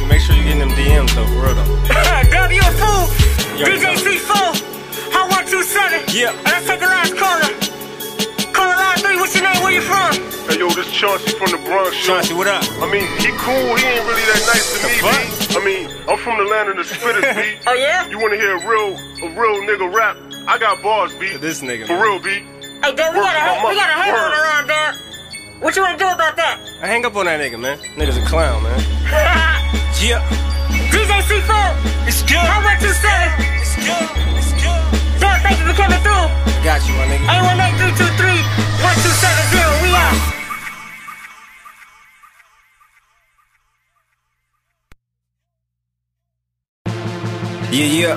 Speaker 3: you. Make sure you get in them D Ms though, for real though.
Speaker 8: W a fool.
Speaker 3: You
Speaker 8: D J
Speaker 3: already know.
Speaker 8: C four. Hot one two seven.
Speaker 3: Yeah.
Speaker 8: Let's take the last caller. Caller line three. What's your name? Where you from?
Speaker 9: Hey yo, this Chauncey from the Bronx.
Speaker 3: Chauncey, what up?
Speaker 9: I mean, he cool, he ain't really that nice to
Speaker 3: The
Speaker 9: me,
Speaker 3: fuck?
Speaker 9: B. I mean, I'm from the land of the spitters, B.
Speaker 8: Oh yeah?
Speaker 9: You wanna hear a real, a real nigga rap? I got bars, B.
Speaker 3: This nigga.
Speaker 9: For
Speaker 3: man.
Speaker 9: real, B.
Speaker 8: Hey, Dad, we
Speaker 9: Word
Speaker 8: got a
Speaker 9: for my
Speaker 8: we got a
Speaker 9: mother.
Speaker 8: hater on
Speaker 9: Word.
Speaker 8: the line, Dad. What you wanna do about that?
Speaker 3: I hang up on that nigga, man. Nigga's a clown, man. Yeah.
Speaker 8: D J C four.
Speaker 3: It's good.
Speaker 8: Hot one two seven.
Speaker 3: It's good. It's good.
Speaker 8: Dad, thank you for coming through.
Speaker 3: Got you, my nigga.
Speaker 8: eight one eight, three two three, one two seven zero. We out.
Speaker 3: Yeah, yeah.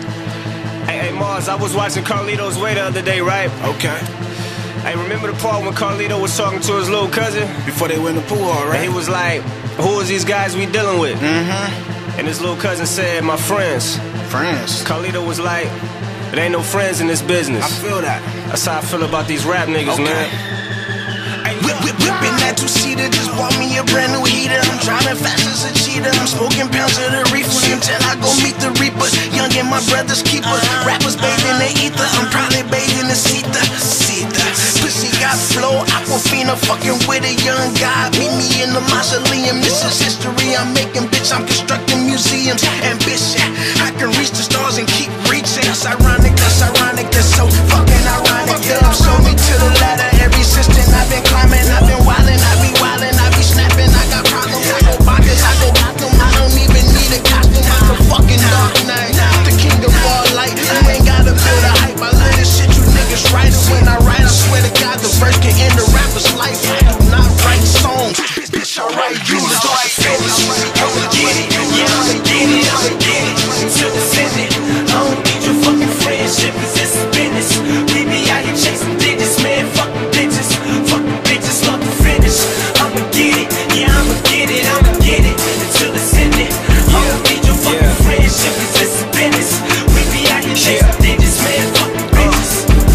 Speaker 3: Hey, hey, Mars, I was watching Carlito's Way the other day, right?
Speaker 4: Okay.
Speaker 3: Hey, remember the part when Carlito was talking to his little cousin?
Speaker 4: Before they went to pool hall,
Speaker 3: And
Speaker 4: right?
Speaker 3: he was like, who is these guys we dealing with?
Speaker 4: Mm-hmm.
Speaker 3: And his little cousin said, my friends.
Speaker 4: Friends.
Speaker 3: Carlito was like, it ain't no friends in this business.
Speaker 4: I feel that.
Speaker 3: That's how I feel about these rap niggas,
Speaker 4: Okay.
Speaker 3: man.
Speaker 4: Ay, whip, whip, whipping that two-seater. Just bought me a brand new heater. I'm driving fast as a cheetah. I'm smoking pounds of the reefer until I go meet the reaper. Young and my brother's keeper. Rappers bathing the ether. I'm probably bathing the Sita. Sita. Pussy got flow. Aquafina fucking with a young guy. Meet me in the mausoleum. This is history I'm making, bitch. I'm constructing museums. Ambition. I can reach the stars and keep reaching. That's ironic. That's ironic. That's so fucking ironic. Yeah, I'm so me to the ladder. Every system I've been climbing. I've been wildin'. I be wildin'. I be snapping. I got problems. I go bonkers. I go bonkers. I don't even need a costume. I'm the fucking Dark Knight. The king of all light. You ain't gotta build a hype. I love this shit you niggas write. When I write, I swear to God, the verse can end the rapper's life. I do not write songs. Bitch, I write you.
Speaker 1: I'ma get it, yeah, I'ma get it, I'ma get it until it's in it. I don't need your fucking friendship, cause this is business. We be out here chasing digits, man, fucking bitches. Fucking bitches, love to finish. I'ma get it, yeah, I'ma get it, I'ma get it until it's in it. I don't need your fucking friendship, cause this is business. We be out here chasing digits, man, fucking bitches.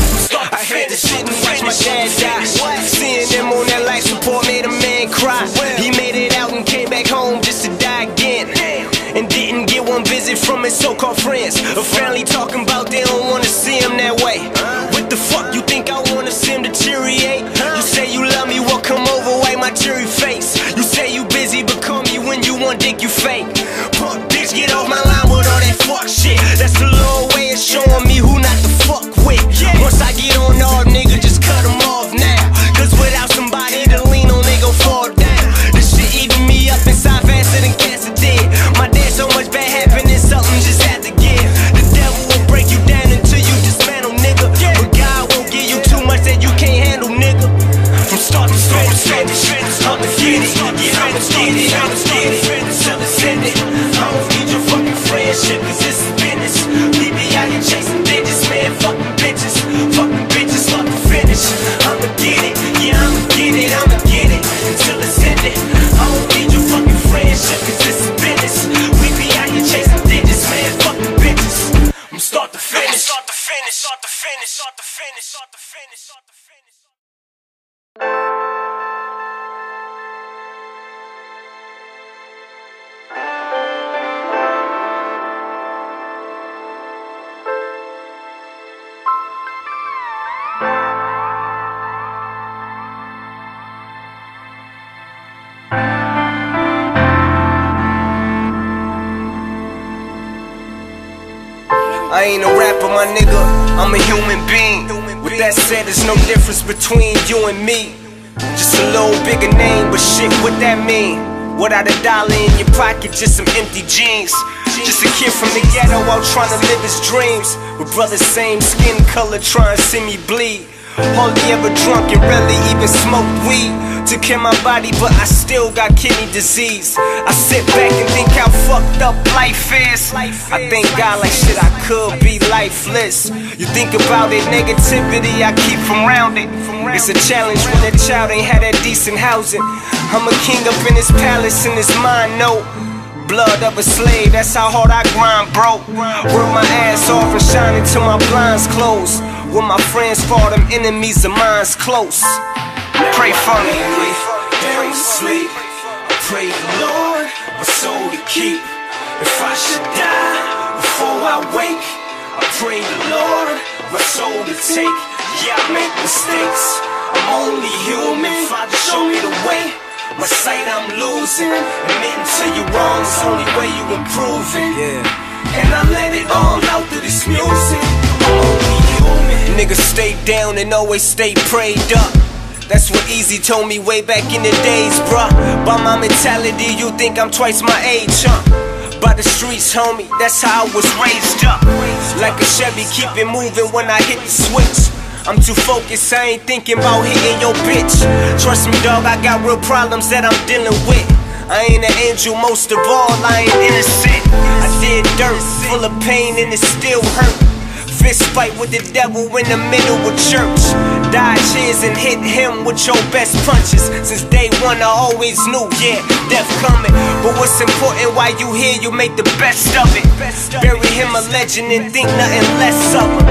Speaker 3: I had to sit and watch my dad die. Seeing them on that life support made a man cry. He made it out and came back home just to die again. And didn't get one visit from his so-called friends. A family talking about they don't wanna see him that way. What the fuck you think I wanna see him deteriorate? You say you love me, well come over, wipe my teary face. You say you busy, but call me when you want dick, you fake. Punk bitch, get off my line with all that fuck shit. That's the little way of showing me who not to fuck with. Once I get on all nigga, just cut them off now. Cause without somebody to lean on, they gon' fall down. This shit eating me up inside faster than cancer did. My dad so much bad happening, something just had to give. The devil will break you down until you dismantle, nigga. But God won't give you too much that you can't handle, nigga. From start to finish, I'ma get it, yeah, I'ma get it, I'ma get it until it's in it. I don't need your fucking friendship, cause this is business. We be out here chasing digits, man, fucking bitches. Fucking bitches, love to finish. I'ma get it, yeah, I'ma get it, I'ma get it until it's in it. I don't need your fucking friendship, cause this is business. We be out here chasing digits, man, fucking bitches. I'm start to finish, start to finish, start to finish, start to finish, start to finish, start to finish. I ain't a rapper, my nigga, I'm a human being. With that said, there's no difference between you and me. Just a little bigger name, but shit, what that mean? Without a dollar in your pocket, just some empty jeans. Just a kid from the ghetto out trying to live his dreams. With brothers same skin color trying to see me bleed. Hardly ever drunk and rarely even smoked weed. To kill my body, but I still got kidney disease. I sit back and think how fucked up life is. I thank God like shit I could be lifeless. You think about it, negativity I keep from round it. It's a challenge when a child ain't had that decent housing. I'm a king up in his palace and his mind, no. Blood of a slave, that's how hard I grind, bro. Work my ass off and shine until my blinds close. When my friends fall, them enemies of mine's close. Pray for me.
Speaker 1: Down to sleep, I pray the Lord, my soul to
Speaker 3: keep. If I should die before I wake, I pray the Lord my soul to take. Yeah, I make mistakes, I'm only human. Father, show me the way. My sight I'm losing, admitting to you wrong is the only way you improving. Yeah. And I let it all out through this music. I'm only human. Niggas stay down and always stay prayed up. That's what Easy told me way back in the days, bruh. By my mentality, you think I'm twice my age, huh? By the streets, homie, that's how I was raised up. Like a Chevy, keep it moving when I hit the switch. I'm too focused, I ain't thinking about hitting your bitch. Trust me, dog, I got real problems that I'm dealing with. I ain't an angel, most of all, I ain't innocent. I did dirt, full of pain and it still hurt. Fist fight with the devil in the middle of church. Dodge his and hit him with your best punches. Since day one I always knew, yeah, death coming. But what's important while you here, you make the best of it. Bury him a legend and think nothing less of him.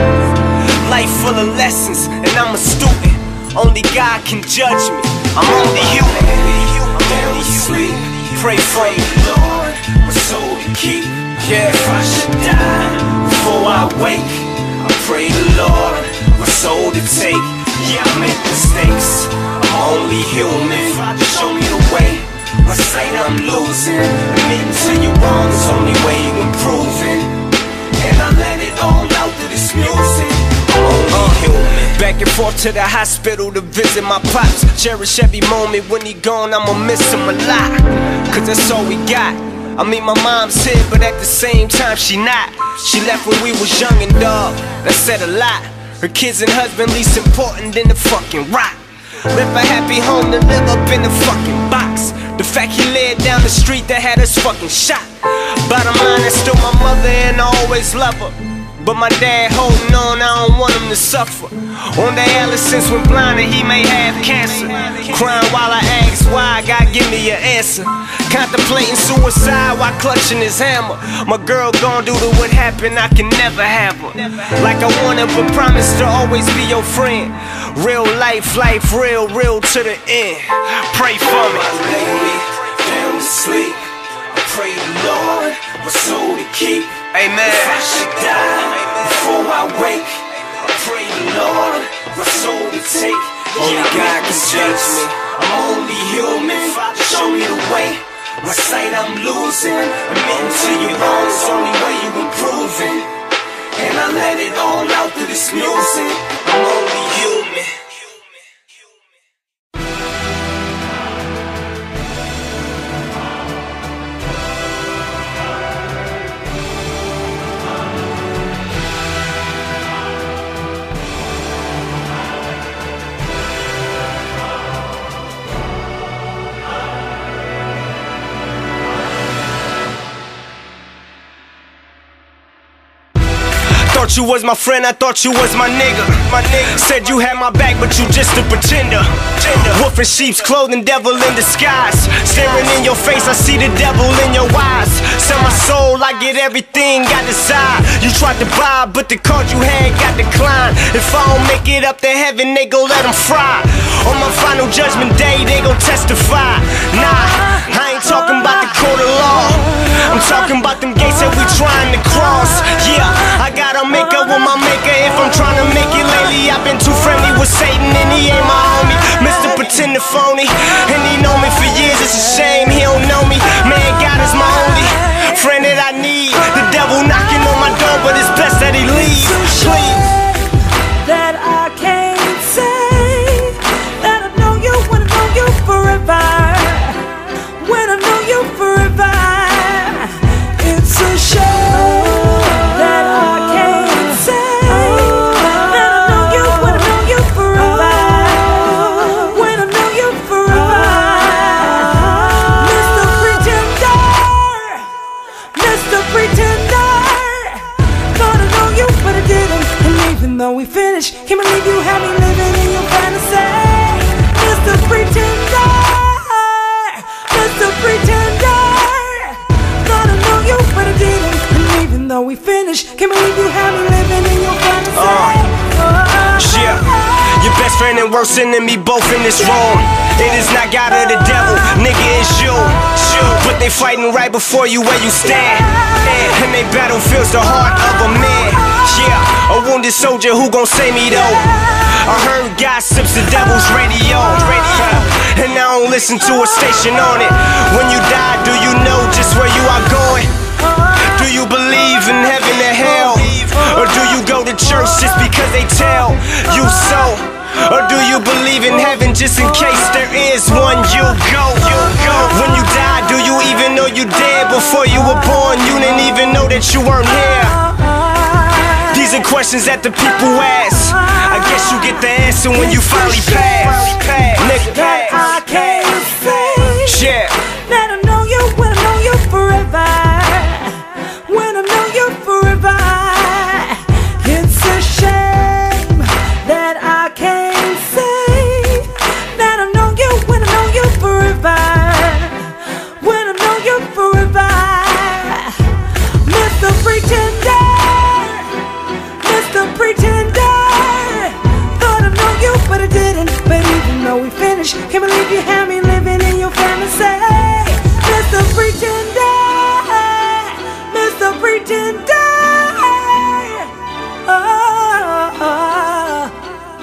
Speaker 3: Life full of lessons and I'm a student. Only God can judge me, I'm only human. I'm only sleep, pray for me, Lord, my soul to keep. Yeah, if I should die before I wake, I pray the Lord my soul to take. Yeah, I make mistakes, I'm only human. Father, show me the way. My sight I'm losing, admitting to you wrong is the only way you improving. And I let it all out through this music. I'm only human. Back and forth to the hospital to visit my pops. Cherish every moment when he gone, I'ma miss him a lot. Cause that's all we got. I mean, my mom's here, but at the same time she not. She left when we was young and dog, that said a lot. Her kids and husband least important than the fucking rock. Left a happy home to live up in the fucking box. The fact he laid down the street that had us fucking shot. Bottom line, that's still my mother and I always love her. But my dad holding on, I don't want him to suffer. On the adolescence when blinded, he may have cancer. Crying while I ask why, God give me an answer. Contemplating suicide while clutching his hammer. My girl gon' do to what happened, I can never have her. Like I wanted but promised to always be your friend. Real life, life real, real to the end. Pray for me. I lay me down to sleep, I pray the Lord my soul to keep. Amen. If I should die before I wake, I pray the Lord my soul to take. Only God can judge me, I'm only human. Father, show me the way. My sight I'm losing, admitting to you wrong is the only way you improving. And I let it all out through this music. I'm only human. Thought you was my friend, I thought you was my nigga. My nigga said you had my back, but you just a pretender. Wolf in sheep's clothing, devil in disguise. Staring in your face, I see the devil in your eyes. Sell my soul, I get everything, got decide. You tried to buy, but the card you had got declined. If I don't make it up to heaven, they gon' let them fry. On my final judgment day, they gon' testify. Nah, I ain't talking about the court of law. I'm talking about them gates that we trying to cross. Yeah, I gotta make up with my maker if I'm trying to make it. Lately I've been too friendly with Satan and he ain't my homie. Mister Pretender phony, and he know me for years. It's a shame he don't know me. Man, God is my only friend that I need. The devil knocking on my door, but it's best that he leaves. Please.
Speaker 7: That I can't say that I know you when I know you forever. When I know you forever, it's a shame that I can't say that I know you when I know you forever. When I know you forever, Mister Pretender, Mister Pretender. Thought I know you, but I didn't. And even though we finished, can't believe you had me living in your fantasy, Mister Pretender. Mister Pretender, thought I know you, but I didn't. And even though we finished, can't believe you had me living in your fantasy. Uh, oh,
Speaker 3: yeah, your best friend and worst enemy both in this room. It is not God or the devil, nigga, it's you. Put they fighting right before you where you stand. And they battlefield's the heart of a man. Yeah, a wounded soldier who gon' save me though. I heard gossips, the devil's radio, radio. And I don't listen to a station on it. When you die, do you know just where you are going? Do you believe in heaven and hell? Or do you go to church just because they tell you so? Or do you believe in heaven just in case there is one? You go, you go. When you die, do you even know you dead? Before you were born, you didn't even know that you weren't here. These are questions that the people ask. I guess you get the answer when you finally pass. Nigga,
Speaker 7: I can't say
Speaker 3: yeah.
Speaker 7: that I know you when I know you forever. When I know you forever. It's a shame that I can't say that I know you when I know you forever. When I know you forever. Mister Pretender, Mister Pretender, thought I know you but I didn't. But even though we finished, can't believe you had me living in your fantasy. Mister Pretender, Mister Pretender. Oh, oh, oh.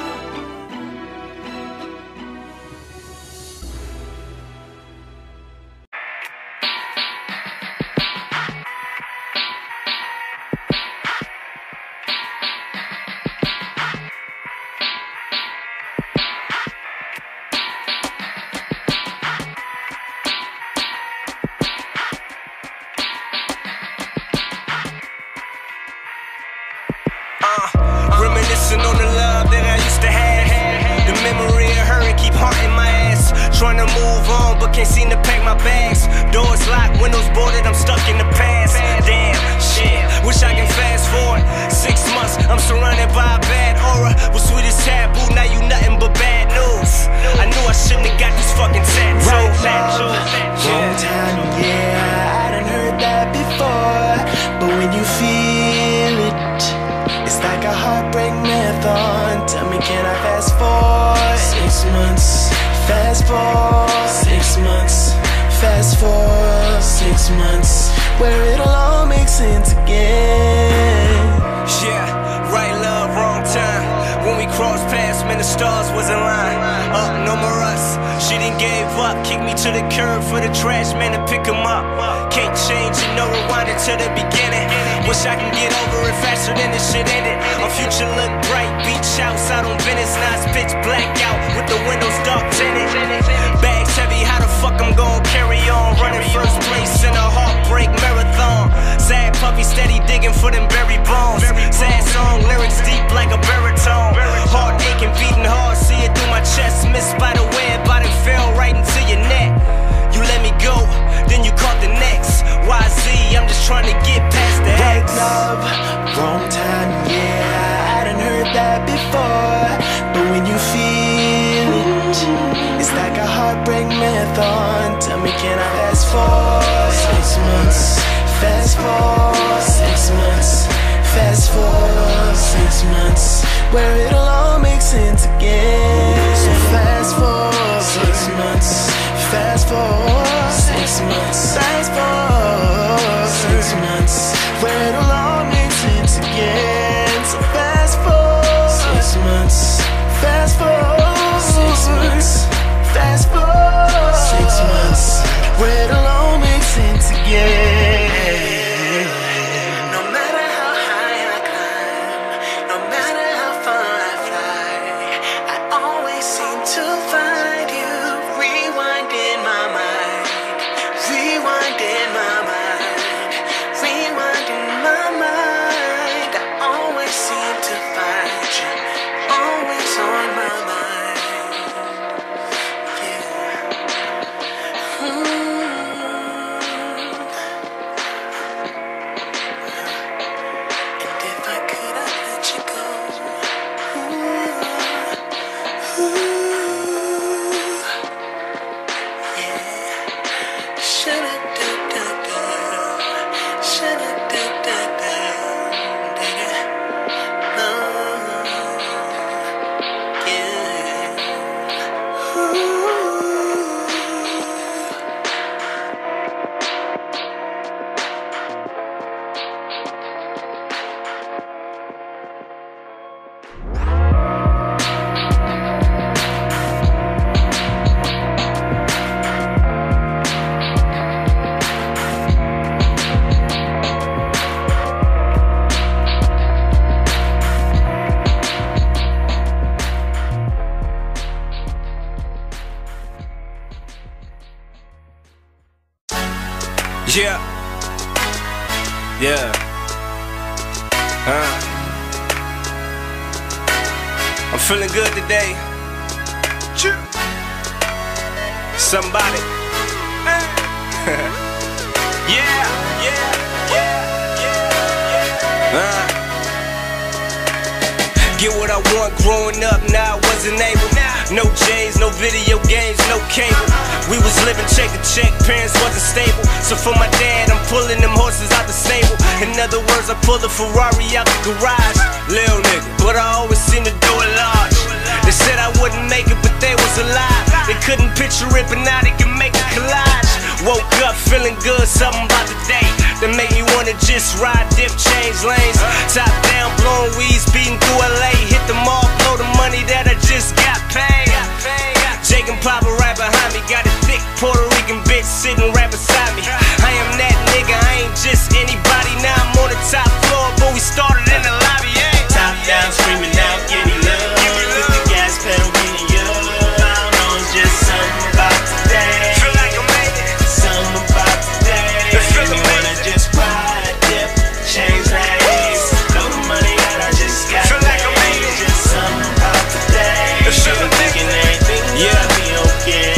Speaker 3: Reminiscing on the love that I used to have. The memory of her, it keep haunting my ass. Trying to move on, but can't seem to pack my bags. Doors locked, windows boarded, I'm stuck in the past. Damn, shit, wish I can fast forward. Six months, I'm surrounded by a bad aura. Was sweet as taboo, now you nothing but bad news. I knew I shouldn't have got this fucking tattoo.
Speaker 4: Right love, wrong time, yeah, I done heard that before. But when you feel it, it's like a heartbreak marathon. Tell me, can I fast forward? Six months, fast forward. Six months, fast forward. Six months, where it'll all make sense again.
Speaker 3: Yeah, right love, wrong time. When we crossed paths, man, the stars was in line. Up, no more us. She done gave up, kicked me to the curb for the trash man to pick him up. Can't change it, no rewind it to the beginning. Wish I can get over it faster than this shit ended. Our future look bright, beach house out on Venice. Now it's pitch black out with the windows dark tinted. Bags heavy, how the fuck I'm gon' carry on? Running first place in a heartbreak marathon. Sad puppy steady digging for them berry bones. Sad song, lyrics deep like a baritone. Heart aching, beating hard, see it through my chest. Missed by the web, but it fell right into your neck. You let me go, then you caught the next. Y Z, I'm just trying to get past the
Speaker 4: Right
Speaker 3: X.
Speaker 4: love, wrong time, yeah, I done heard that before. But when you feel it, it's like a heartbreak marathon. Tell me, can I fast forward? Six months, fast forward. Six months, fast forward. Six months, where it'll all make sense again. So fast forward. Six months, fast forward. Six months, fast forward. Six months, where it'll all make sense again. So fast forward. Six months, fast forward. Six months, fast forward. Six months, where it'll all make sense again. No matter how high I climb, no matter how far I fly, I always seem to find you. Rewind in my mind, rewind in my mind, rewind in my mind. I always seem to find you, always on my mind. Yeah. Mm. And if I could, I'd let you go. Ooh. Ooh. Yeah. Sha-da-da-da-da. Sha-da-da-da-da. Nigga. No. Yeah. Ooh.
Speaker 3: Yeah. Yeah. Uh. I'm feeling good today. Somebody. Yeah, yeah, yeah, yeah, yeah. Uh. Get what I want growing up, now I wasn't able. No J's, no video games, no cable. We was living check to check, parents wasn't stable. So for my dad, I'm pulling them horses out the stable. In other words, I pulled a Ferrari out the garage. Lil nigga, but I always seem to do it large. They said I wouldn't make it, but they was alive. They couldn't picture it, but now they can make a collage. Woke up feeling good, something about the day that made me wanna just ride, dip, change lanes. Top down, blowing weed, speeding through L A. Hit the mall, blow the money that I just got paid. Jake and Papa right behind me. Got a thick Puerto Rican bitch sitting right beside me. I am that nigga, I ain't just anybody. Now I'm on the top floor, but we started in the lobby, yeah.
Speaker 11: Top down, screaming out, give me love. With the gas pedal, getting you. I don't know, it's just something about today.
Speaker 3: Feel like I made it.
Speaker 11: Something about today. Make me wanna just ride, dip, change lanes. Know the money that I just got.
Speaker 3: Feel like I made it.
Speaker 11: Just something about today. I'm thinking everything gonna be okay.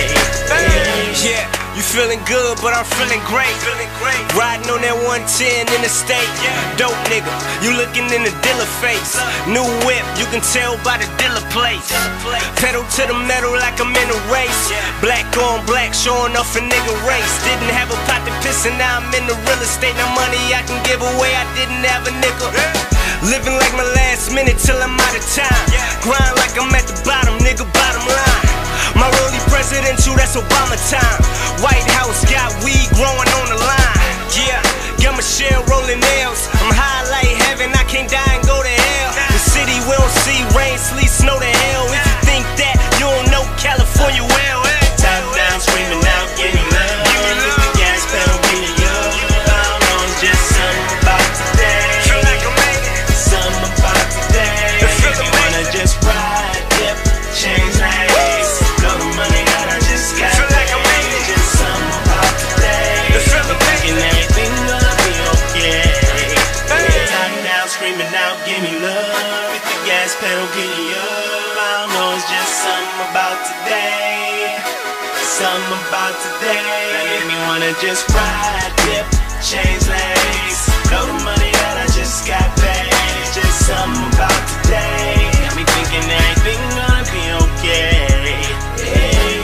Speaker 3: Yeah, you feeling good, but I'm feeling great. Feeling great. Riding on that one ten in the state. Dope nigga, you looking in the dealer face. New whip, you can tell by the dealer plates. Pedal to the metal like I'm in a race. Black on black, showing off a nigga race. Didn't have a pot to piss and now I'm in the real estate. Now money I can give away, I didn't have a nickel. Living like my last minute till I'm out of time. Grind like I'm at the bottom, nigga, bottom line. My early presidential, that's Obama time. White House got weed growing on the line. Yeah, got my share rolling nails. I'm high like heaven, I can't die and go to hell. The city we don't see rain, sleet, snow to hell. If you think that, you don't know California well.
Speaker 11: Top down, screaming out, give me love. With the gas pedal, getting you. I don't know, it's just something about today.
Speaker 3: Feel like I made it.
Speaker 11: Something about today. Make me wanna just ride, dip, change lanes. Know the money that I just got.
Speaker 3: Feel like I made it.
Speaker 11: Just something about today. I'm thinking everything gonna be okay. Top down, screaming out, give me love. With the gas pedal, getting you. I don't know, it's just something about today. Something about today. That make me wanna just ride, dip, change lanes. Know the money that I just got paid. Just something about today. Got me thinking everything gonna be okay. Hey.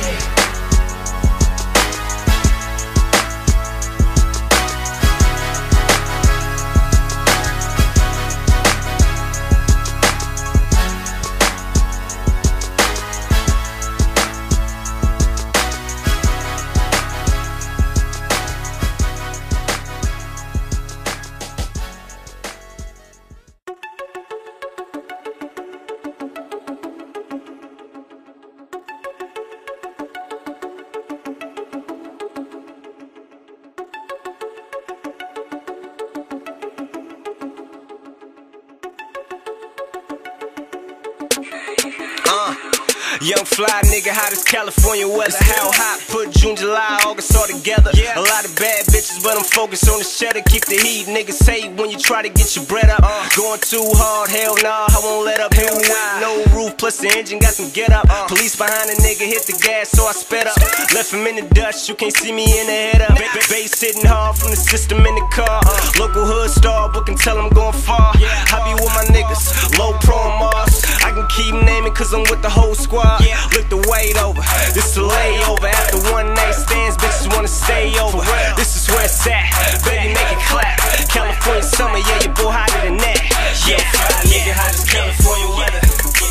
Speaker 3: Young fly nigga, hot as California weather. How hot? Put June, July, August all together. A lot of bad bitches, but I'm focused on the cheddar. Keep the heat, niggas hate when you try to get your bread up. Going too hard, hell nah, I won't let up. New whip, no roof, plus the engine got some get up. Police behind the nigga, hit the gas, so I sped up. Left him in the dust, you can't see me in the head up. Bass hitting hard from the system in the car. Local hood star, book and tell I'm going far. I be with my niggas, low pro and Mars. I can keep naming cause I'm with the whole squad. Look the weight over, this a layover. After one night stands, bitches wanna stay over. This is where it's at, baby make it clap. California summer, yeah, your boy hotter than that. Yeah, nigga hot as California weather.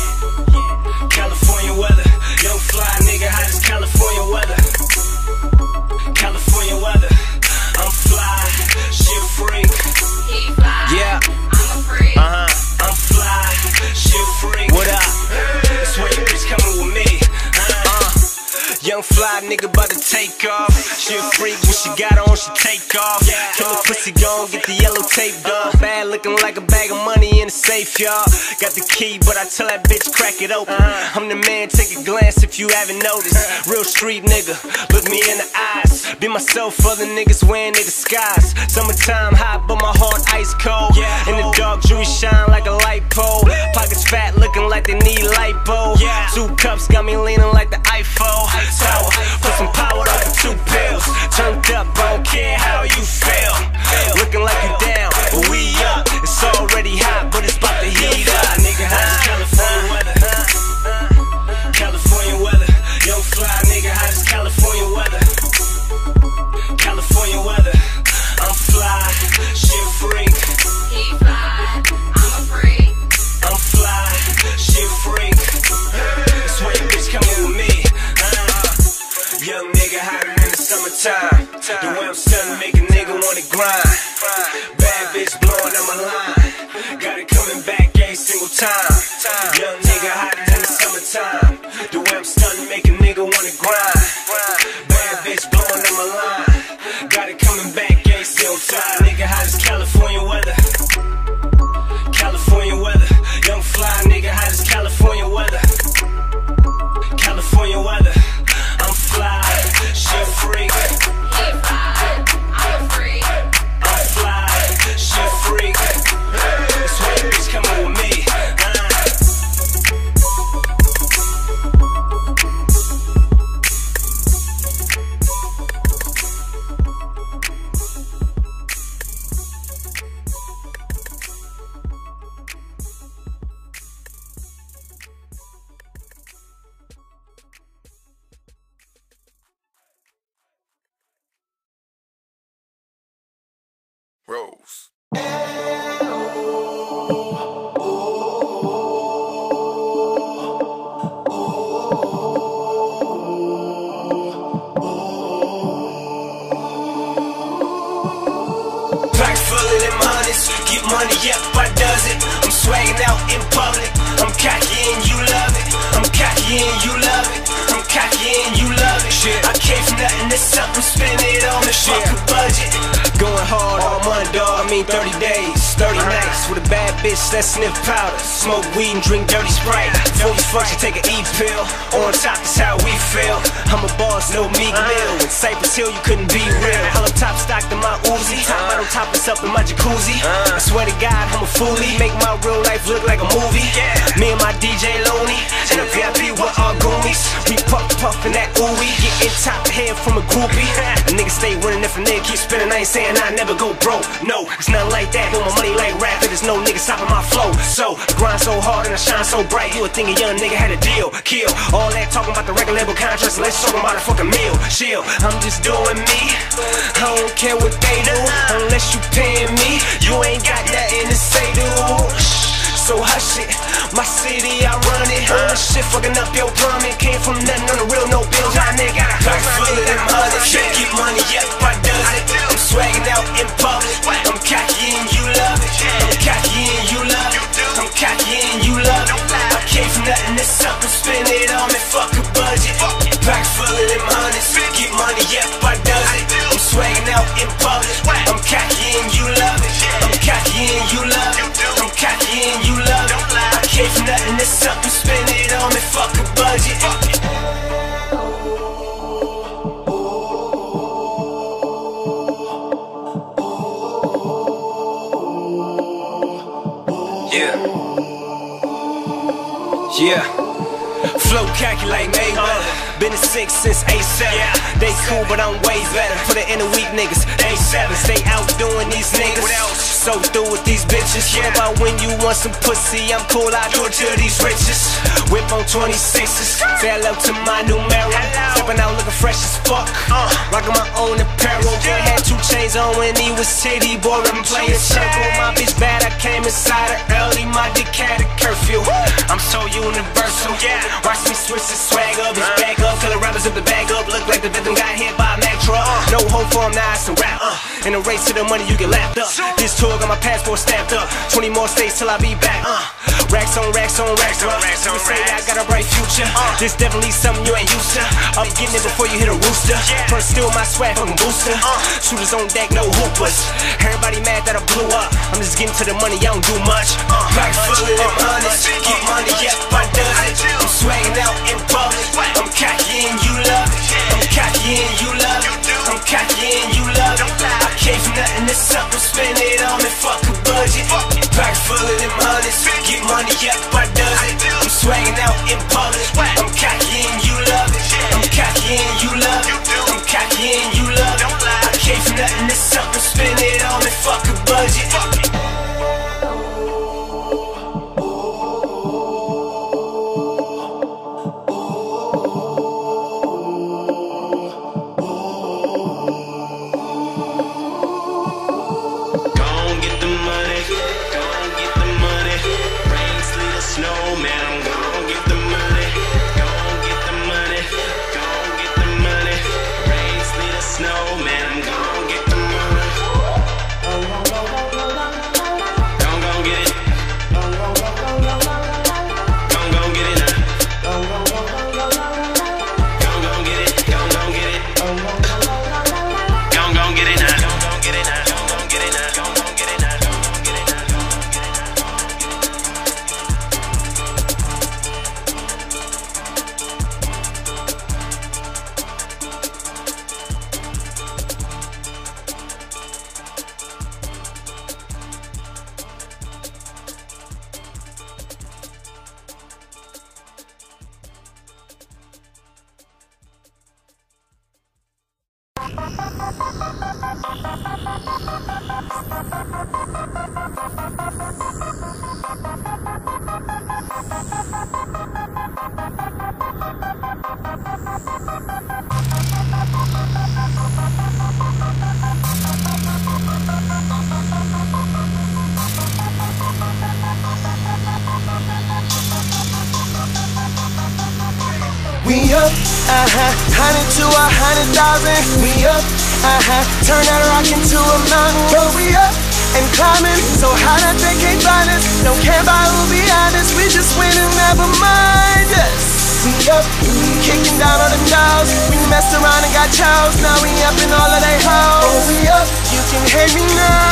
Speaker 3: California weather, young fly nigga hot as California weather. California weather, I'm fly, shit freak. Yeah, uh huh, I'm fly, shit freak. What up? That's why your bitch coming with me. Uh, young fly nigga about to take off. She a freak, when she got on, she take off. Kill a pussy gon' get the yellow tape done. Bad looking like a bag of money in the safe, y'all. Got the key, but I tell that bitch crack it open. I'm the man, take a glance if you haven't noticed. Real street nigga, look me in the eyes. Be myself, other niggas wearing their disguise. Summertime hot, but my heart ice cold. In the dark, jewelry shine like a light pole. Pockets fat, looking like they need lipo. Two cups got me leaning like the Eiffel Tower. Put some power up in two pills. Turned up, I don't care how you feel. Looking like you down, but we up. It's already hot, but it's about to heat up. Nigga, how's California weather? California weather. Young fly nigga, how does California weather? California weather. I'm fly, shit freak.
Speaker 12: He fly, I'm a freak.
Speaker 3: I'm fly, shit freak. That's why you bitch coming with me. Uh, young nigga hotter in the summertime. The way I'm stunning make a nigga wanna grind. Bad bitch blowing on my line. Got it coming back every single time. Young nigga hotter in the summertime. The way I'm stunning make a nigga wanna grind. Bad bitch blowing on my line. Got it coming back every single time. Nigga, how does California weather? California weather. Young fly nigga, how does California weather? California weather. I'm fly, shit freak.
Speaker 12: He fly, I'm a freak.
Speaker 3: I'm fly, shit freak. That's why you bitch coming with me.
Speaker 13: Rose.
Speaker 3: Pack full of them hundreds, get money, yep, I does it. I'm swagging out in public, I'm cocky and you love it. I'm cocky and you love it. I'm cocky and you love it. Shit, I came from nothing to something, spend it on me, fuck a budget. Going hard all month, dog, I mean thirty days, thirty nights. With a bad bitch that sniff powder, smoke weed and drink dirty Sprite. Before you fuck, you take an E-pill. On top, that's how we feel. I'm a boss, no Meek Mill. In Cypress Hill, you couldn't be real. Hell, I'm top stocked in my Uzi. Top bottom top is up in my jacuzzi. I swear to God, I'm a foolie. Make my real life look like a movie. Me and my D J Loney, in a V I P with our goomies. We puff puffin' that ooey. Getting top head from a groupie. A nigga stay winning if a nigga keep spinning. I ain't saying I never go broke. No, it's nothing like that. Doing my money like rap, but there's no nigga stopping my flow. So I grind so hard and I shine so bright. You would think a young nigga had a deal. Kill all that talking about the record label contracts. Let's talk about a fucking meal. Chill, I'm just doing me. I don't care what they do unless you paying me. You ain't got nothing to say, dude. So hush it, my city, I run it. Uh, shit fucking up your plumbing. Came from nothing on the real, no bills. My nigga got a pack full of them hundreds. Get money, yep, I does it. I'm swagging out in public. I'm cocky and you love it. I'm cocky and you love it. I'm cocky and you love it. I came from nothing to something, spend it on me, fuck a budget. Pack full of them hundreds. Get money, yep, I does it. I'm swagging out in public. I'm cocky and you love it. I'm cocky and you love it. I'm cocky and you love it. I came from nothing to something, spend it on me, fuck a budget. Yeah. Yeah. Flow cocky like Mayweather. Been a six since A seven. Yeah. They cool, but I'm way better. For the inner weak niggas, A seven. Stay out doing these niggas. So through with these bitches. Yeah, about when you want some pussy, I'm cool, I do it to these riches. Whip on twenty-sixes. Say hello to my new Mero. Stepping out looking fresh as fuck. Uh, rocking my own apparel. Boy had two chains on when he was city. Boy, I'm playing circle. My bitch bad, I came inside her early. My dick had a curfew. I'm so universal. Yeah, watch me switch the swag up. His back up. Tell the rappers if the bag up. Look like the victim got hit by a Mack truck. No hope for him, now it's a rap. Uh, in a race to the money, you get lapped up. This tour got my passport stamped up. twenty more states till I be back. Uh, racks on racks on racks. Uh, racks on say I got a bright future. Uh, this definitely something you ain't used to. I'm getting it before you hit a rooster. First steal my swag, fucking booster. Uh, shooters on deck, no hoopers. Everybody mad that I blew up. I'm just getting to the money, I don't do much. Uh, Back full of them hundreds. Get money, yep, I does it. I'm swagging out in public. I'm cocky and you love it. I'm cocky and you love it. I'm cocky and you love it. I came from nothing to something, spend it on me, fuck a budget. Pocket full of them hundreds, get money up, I does it. I'm swagging out in public. I'm cocky and you love it. I'm cocky and you love it. I'm cocky and you love it. I came from nothing to something, spend it on me, fuck a budget.
Speaker 13: We up, uh-huh, hundred to a hundred thousand. We up, uh-huh, turn that rock into a mountain. But we up and climbing, so high that they can't find us. Don't care about who, be honest, we just win and never mind us. We up, kicking down on them doors. We messed around and got chose, now we up in all of they hoes. Oh, we up, you can hear me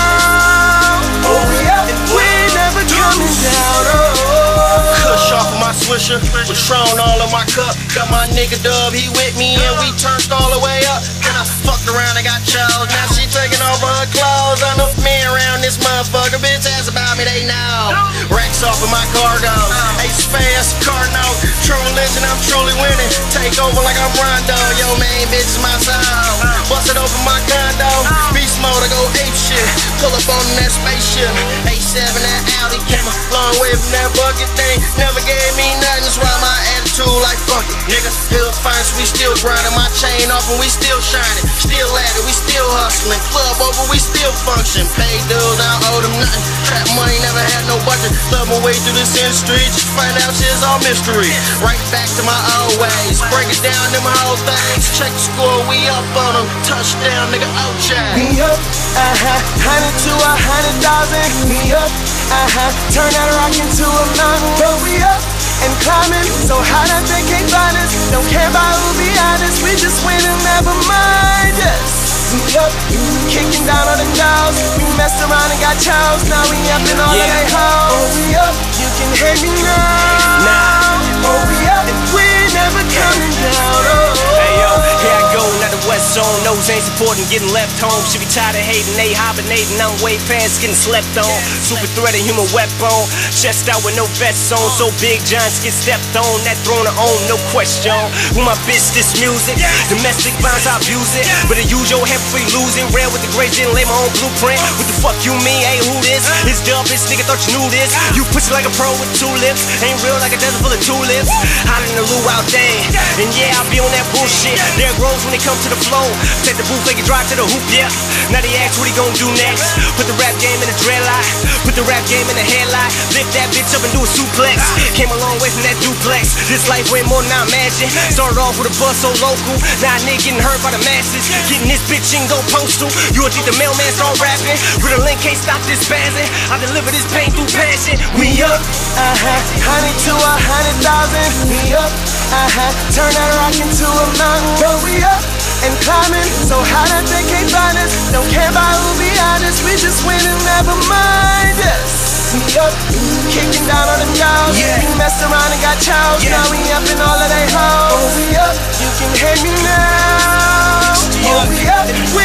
Speaker 13: now. Oh, we up, and we ain't never coming down, oh.
Speaker 14: Kush off of my swisher, Patron all in my cup. Got my nigga Dub, he with me and we turned all the way up. Then I fucked around and got chose. Now she taking off her clothes. Enough men around this motherfucker. Bitch ask about me, they know. Racks off of my cargo. Ace fast, car note. True religion, I'm truly winning. Take over like I'm Rondo. Yo, main bitch is my soul. Bust it open my condo. Beast mode, I go ape shit. Pull up on that spaceship. A seven, that Audi came a long way from that bucket thing. Never gave me nothing, that's why my attitude like fuck it, nigga. Hill finds we still grinding, my chain off and we still shining. Still at it, we still hustling. Club over, we still function. Pay dues, I don't owe them nothing. Trap money, never had no budget. Love my way through this industry, just find out shit's all mystery. Right back to my old ways, break it down, them whole things. Check the score, we up on them. Touchdown, nigga, O-J.
Speaker 13: We up, uh-huh, hundred to a hundred thousand. We up, uh-huh, turn that rock into a mountain. But we up and climbing, so high that they can't find us. Don't care about who, be honest, we just win and never mind us. We up, kicking down on them doors. We messed around and got chose, now we up in all yeah. of they hoes. Oh, we up, you can hear me now. Nah. Oh, we up, and we ain't never coming down. Oh.
Speaker 3: Hey yo, here I go, not the West Zone. Nose ain't supporting, getting left home. Should be tired of hating, they hibernating. I'm way past getting slept on. Super threat, a human weapon. Chest out with no vest on. So big giants get stepped on. That throne to own, no question. With my bitch, this music. Domestic violence, I abuse it. But the usual head free losing. Rare with the grace, didn't lay my own blueprint. What the fuck you mean? Hey, who this? It's Dub, bitch, nigga thought you knew this. You push it like a pro with two lips. Ain't real like a desert full of tulips. Hot in the luau, dang. And yeah, I be on that bullshit. There grows when they come to the flow. Take the bootleg and drive to the hoop, yeah. Now they ask what he gon' do next. Put the rap game in the dreadlock. Put the rap game in the headlock. Lift that bitch up and do a suplex. Came a long way from that duplex. This life way more than I imagine. Started off with a buzz so local. Now a nigga getting hurt by the masses. Getting this bitch and go postal. You would think the mailman start rapping. Ritalin can't stop this spazzing. I deliver this pain through passion.
Speaker 13: We up, uh-huh, hundred to a hundred thousand. We up, uh-huh, turn that rock into a mountain. But we up and climbing, so high that they can't find us. Don't care about who, be honest, we just win and never mind us. We up, kicking down on them doors. Yeah. We messed around and got chose, yeah. Now we up in all of they hoes. Oh, we up, you can hear me now. Oh, we up, and we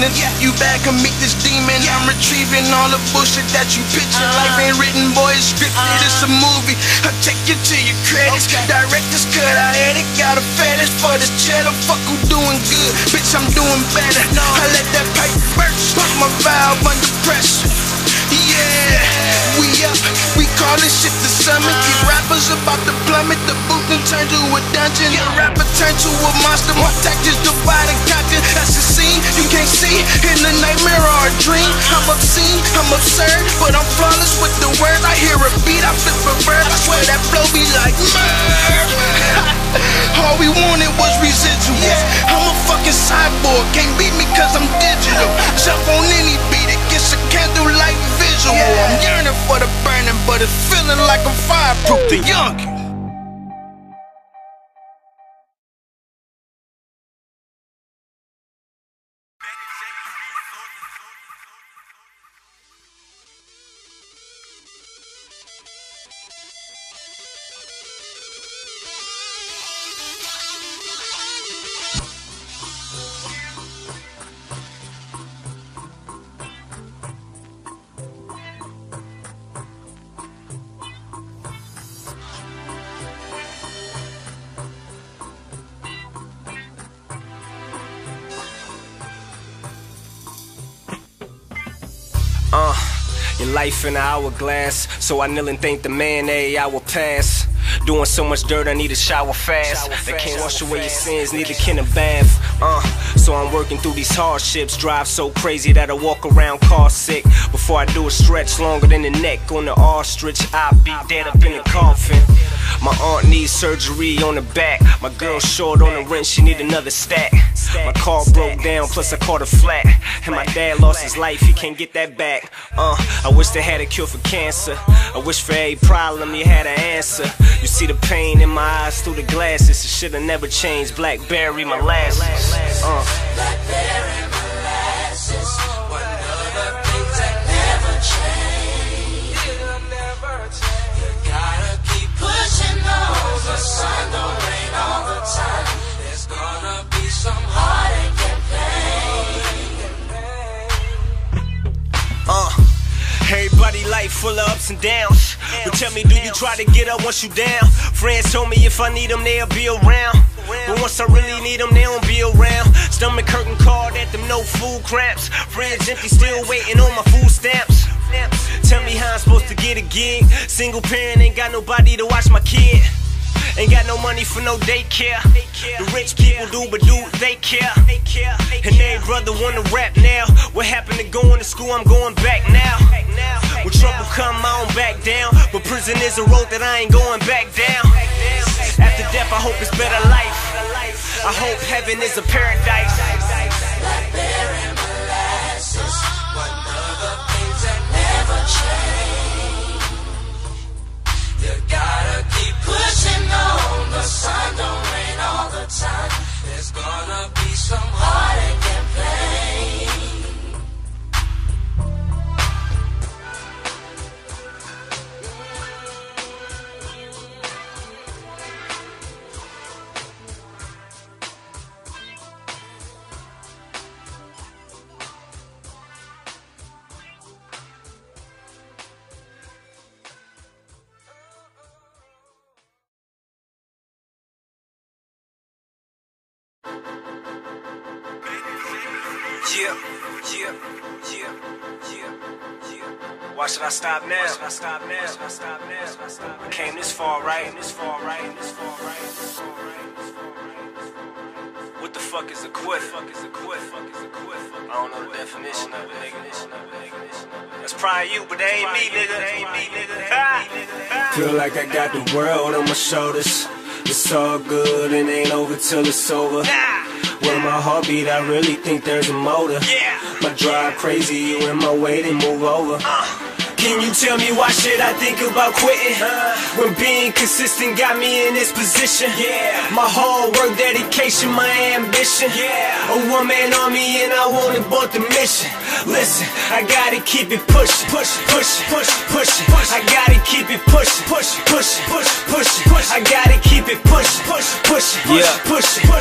Speaker 4: demons. You back and meet this demon. I'm retrieving all the bullshit that you picture. Life ain't written, boy, it's scripted. It's a movie. I take you to your credits. Director's cut, I had it. Got a fetish for this cheddar. Fuck who doing good, bitch, I'm doing better. I let that pipe burst. Put my valve under pressure. Yeah, we up, we call this shit the summit. Get rappers about to plummet. The booth and turn to a dungeon. The rapper turn to a monster. My tactics divide and conquer. That's the scene you can't see in a nightmare or a dream. I'm obscene, I'm absurd, but I'm flawless with the words. I hear a beat, I flip a verb. I swear that flow be like murder. All we wanted was residuals. I'm a fucking cyborg, can't beat me cause I'm digital. Jump on any beat, it gets a candlelight visual. I'm yearning for the burning, but it's feeling like I'm fireproof. The young.
Speaker 3: Uh, your life in an hourglass, so I kneel and thank the man every hour pass. Doing so much dirt, I need a shower fast. They can't wash away your sins, neither can a bath. Uh, so I'm working through these hardships. Drive so crazy that I walk around car sick. Before I do a stretch longer than the neck on the ostrich, I'll be dead up in the coffin. My aunt needs surgery on the back. My girl short on the rent, she need another stack. My car broke down, plus I caught a flat. And my dad lost his life, he can't get that back. Uh, I wish they had a cure for cancer. I wish for every problem you had an answer. You see the pain in my eyes through the glasses. It should've never changed. Blackberry molasses. Uh.
Speaker 15: Blackberry molasses. One of the things that never change. It'll never change. You gotta keep pushing on. The sun don't rain all the time. There's gonna be some heartache and pain.
Speaker 3: Uh. Everybody life full of ups and downs. But tell me, do you try to get up once you down? Friends told me if I need them, they'll be around. But once I really need them, they don't be around. Stomach curtain card at them, no food cramps. Fridge empty, still waiting on my food stamps. Tell me how I'm supposed to get a gig. Single parent, ain't got nobody to watch my kid. Ain't got no money for no daycare. The rich people do, but do they care? And every brother wanna rap now. What happened to going to school? I'm going back now. When trouble come, I don't back down. But prison is a road that I ain't going back down. After death, I hope it's better life. I hope heaven is a paradise.
Speaker 15: Blackberry molasses. One of the things that never change. You gotta keep pushing on. The sun don't rain all the time. There's gonna be some heartache and pain.
Speaker 3: Yeah, yeah, yeah, yeah, yeah. Why should I stop now? Why should I stop now? Why should I stop now? I came this far, right? This far, right? This far, right? This far, right? This far, right? What the fuck is a quit? Fuck is a quit? Fuck is a quit? I don't know the definition of it, nigga. That's probably you, but they ain't me, nigga. They ain't me, nigga. Feel like I got the world on my shoulders. It's all good and ain't over till it's over. With my heartbeat, I really think there's a motor. Yeah. My drive crazy, you in my way, then move over. Uh. Can you tell me why should I think about quitting? Uh. When being consistent got me in this position. Yeah. My hard work, dedication, my ambition. Yeah. A one-man army and I wanted both the mission. Listen, I gotta keep it pushing, pushing, pushing, pushing, pushing. Push. I gotta keep it pushing, pushing, pushing, pushing, pushing. Push. I gotta keep it pushing, pushing, pushing, yeah. pushing, pushing.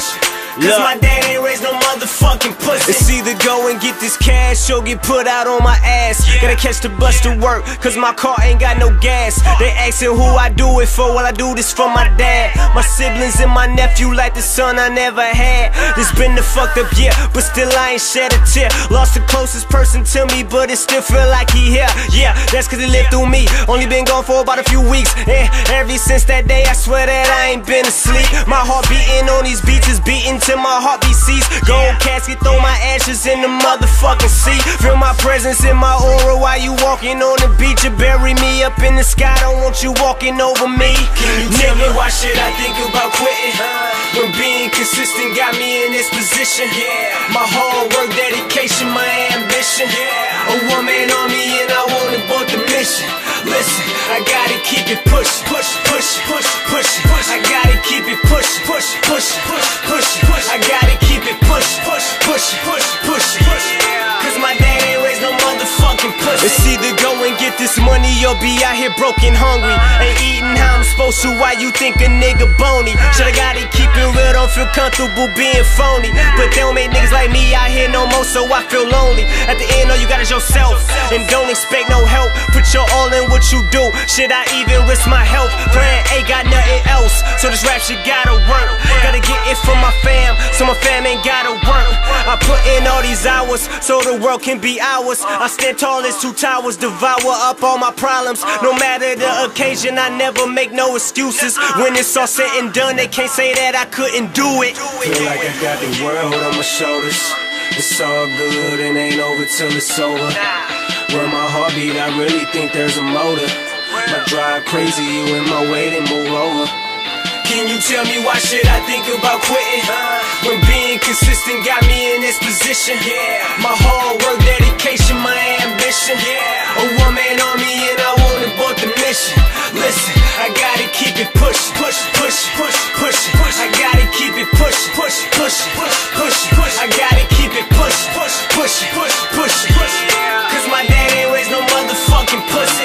Speaker 3: Cause my dad ain't raised no motherfucking pussy. It's either go and get this cash or get put out on my ass. Gotta catch the bus to work, cause my car ain't got no gas. They asking who I do it for, well I do this for my dad. My siblings and my nephew like the son I never had. This been the fucked up year, but still I ain't shed a tear. Lost the closest person to me, but it still feel like he here. Yeah, that's cause he lived through me. Only been gone for about a few weeks, and ever since that day I swear that I ain't been asleep. My heart beating on these beats is beating till my heartbeat cease. Gold casket, throw my ashes in the motherfucking sea. Feel my presence in my aura while you walking on the beach. You bury me up in the sky, don't want you walking over me. Can you tell me why should I think about quitting? When being consistent got me in this position. My hard work, dedication, my ambition. A one-man army and I won't abort the mission. Listen, I gotta keep it pushing, push, push, push, push, push. I gotta keep it pushing, push, push, push, push, push. I gotta keep it pushing, push, push, push, push, push. Cause my dad ain't raised no motherfucking pussy. It's either go and get this money or be out here broken hungry. Ain't eating how I'm supposed to, why you think a nigga bony? Shoulda gotta keep it real, don't feel comfortable being phony. But they don't make niggas like me out here no more, so I feel lonely. At the end all you got is yourself, and don't expect no help. Put your all in what you do, should I even risk my health? Plan ain't got nothing else, so this rap shit gotta work. Gotta get it from my fam, so my fam ain't gotta work. I put in all these hours, so the world can be ours. I stand tall as two towers, devour up all my problems. No matter the occasion, I never make no excuses. When it's all said and done, they can't say that I couldn't do it. Feel like I got the world on my shoulders. It's all good and ain't over till it's over. Where my heart beat, I really think there's a motive. My drive crazy, you in my way, then move over. Can you tell me why should I think about quitting? When being consistent got me in this position. My hard work, dedication, my ambition. A one-man army and I won't abort the mission. Listen, I gotta keep it pushing, push, push, push, push, push. I gotta keep it pushing, push, push, push, push, push. I gotta keep it pushing, push, push, push, push, push. Cause my dad ain't raised no motherfucking pussy.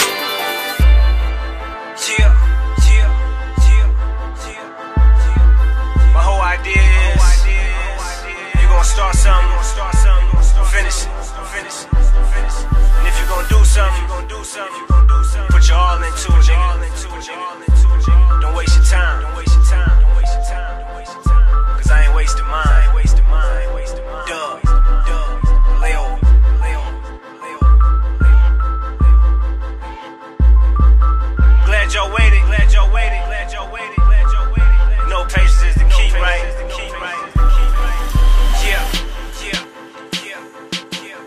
Speaker 3: Yeah, yeah, yeah, yeah. My whole idea is you gon' start something, finish it, finish it, finish it. And if you gon' do something, put your all into it, nigga. Don't waste your time, cause I ain't wasting mine. Dub, dub, Leo, Leo, Leo. Glad y'all waited, glad y'all waited, glad y'all waited, glad y'all waited. No patience is the key, right? Yeah, yeah, yeah, yeah,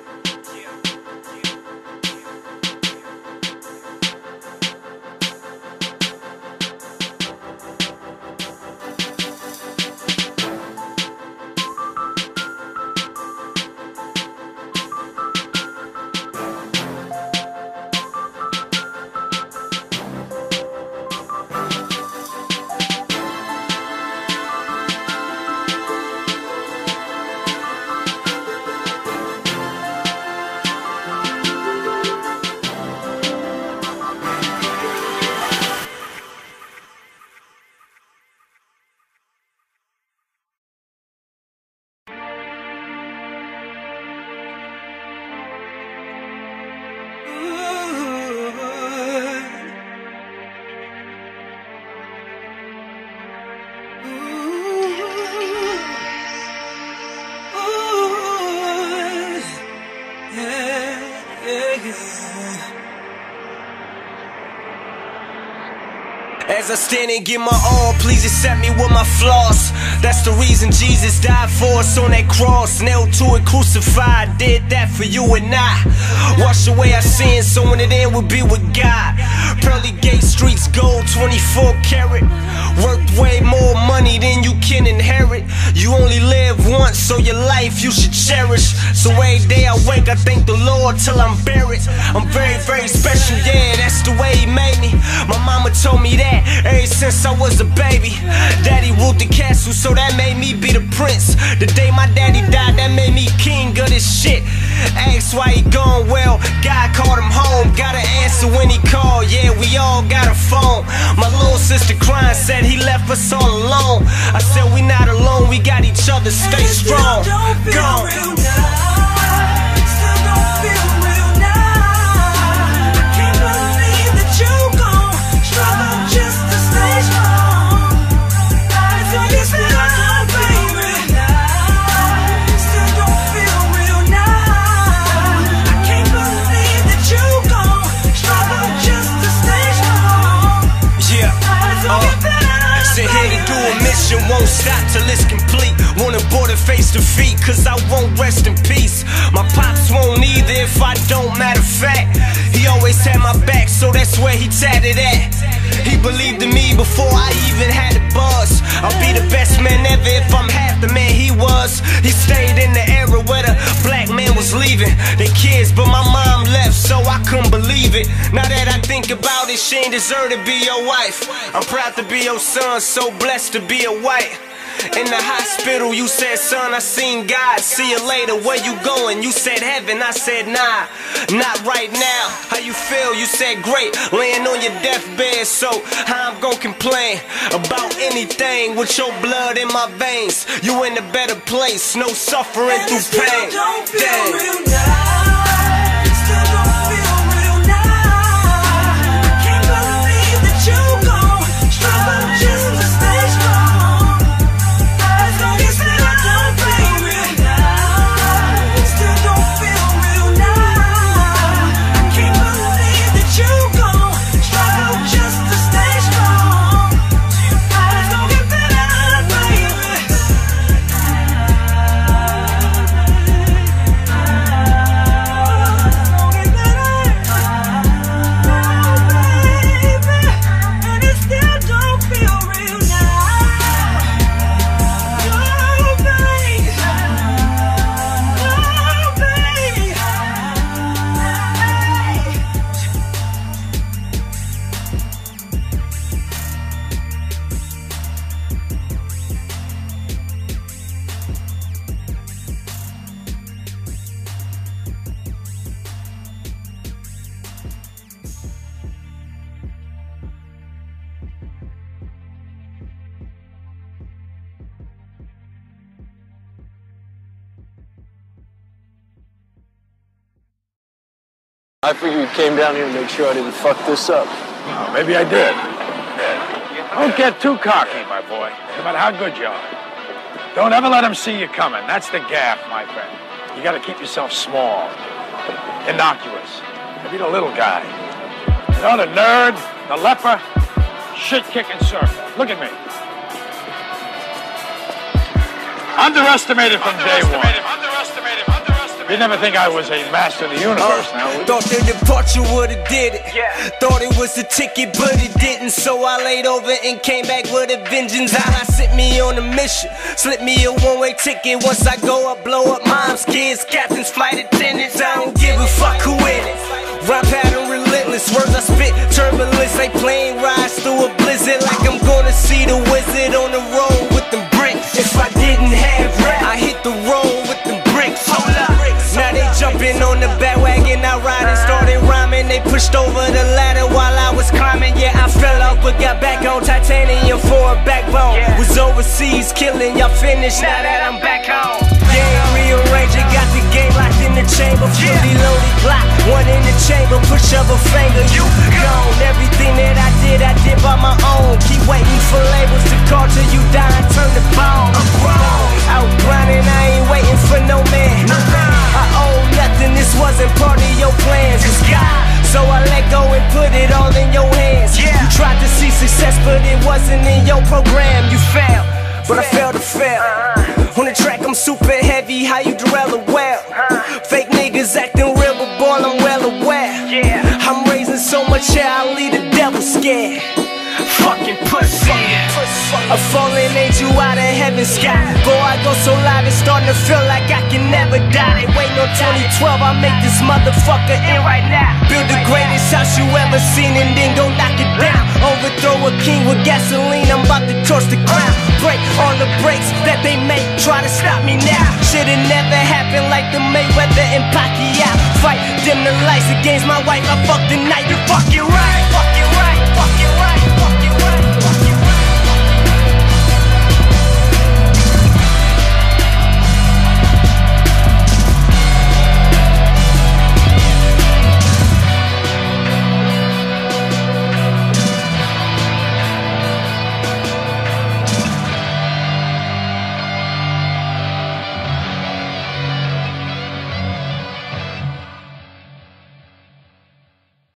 Speaker 3: As I stand and give my all, please accept me with my flaws. That's the reason Jesus died for us on that cross. Nailed to it, crucified, did that for you and I. Wash away our sins so in the end we'll be with God. Pearly Gate streets gold, twenty-four karat. Worth way more money than you can inherit. You only live once, so your life you should cherish. So every day I wake, I thank the Lord till I'm buried. I'm very, very special, yeah, that's the way He made me. My mama told me that ever since I was a baby. Daddy ruled the castle, so that made me be the prince. The day my daddy died, that made me king of this shit. Asked why he gone, well, God called him home. Got an answer when he called, yeah, we all got a phone. My little sister crying, said he left us all alone. I said we not alone, we got each other, stay strong. Gone. Won't stop till it's complete. Wanna board it face to feet, cause I won't rest in peace. My pops won't either if I don't, matter of fact. He always had my back, so that's where he tatted at. He believed in me before I even had a buzz. I'll be the best man ever if I'm half the man he was. He stayed in the era where the black man was leaving their kids, but my mom left, so I couldn't believe it. Now that I think about it, she ain't deserve to be your wife. I'm proud to be your son, so blessed to be a white. In the hospital, you said, son, I seen God. See you later, where you going? You said heaven, I said nah, not right now. How you feel? You said great, laying on your deathbed. So how I'm gonna complain about anything with your blood in my veins? You in a better place, no suffering through pain. Damn.
Speaker 16: I figured you came down here to make sure I didn't fuck this up.
Speaker 17: Well, maybe I did. Don't get too cocky, my boy, no matter how good you are. Don't ever let them see you coming. That's the gaff, my friend. You gotta keep yourself small, innocuous. Be the little guy. You know, the nerd, the leper, shit-kicking surfer. Look at me. Underestimated from day one. You never think I was a master of the universe now, would you?
Speaker 3: Thought the departure would've did it. Yeah. Thought it was a ticket, but it didn't. So I laid over and came back with a vengeance. I sent me on a mission, slipped me a one-way ticket. Once I go up, blow up moms, kids, captains, flight attendants. I don't give a fuck who in it. Rhyme pattern relentless, words I spit turbulence. They plane rides through a blizzard like I'm gonna see the wizard on the road with them bricks. If I didn't have rap, I hit the road with them bricks. Hold up. Now they jumping on the bandwagon, I ride and started rhyming. They pushed over the ladder while I was climbing. Yeah, I fell off but got back on titanium for a backbone. Was overseas killing, y'all finished, now that I'm back home. Yeah, rearranger, got the game locked in the chamber. Fully loaded block, one in the chamber. Push up a finger, you gone. Everything that I did, I did by my own. Keep waiting for labels to call till you die and turn the bone. I'm grown, out grinding, I ain't waiting for no man. I owe nothing, this wasn't part of your plans. It's God, so I let go and put it all in your hands. You tried to see success, but it wasn't in your program. You failed, but I failed to fail. On the track, I'm super heavy, how you derail a well. Fake niggas acting real, but boy, I'm well aware. I'm raising so much hair, I'll leave the devil scared. Fucking pussy. A fallen angel out of heaven's sky. Boy, I go so live, it's starting to feel like I can never die. They waiting on twenty twelve, I make this motherfucker in right now. Build the greatest house you ever seen and then go knock it down. Overthrow a king with gasoline, I'm about to torch the ground. Break all the brakes that they make, try to stop me now. Should've never happened like the Mayweather and Pacquiao fight. Dim the lights against my wife, I fucked the night, you fucking right. Fuck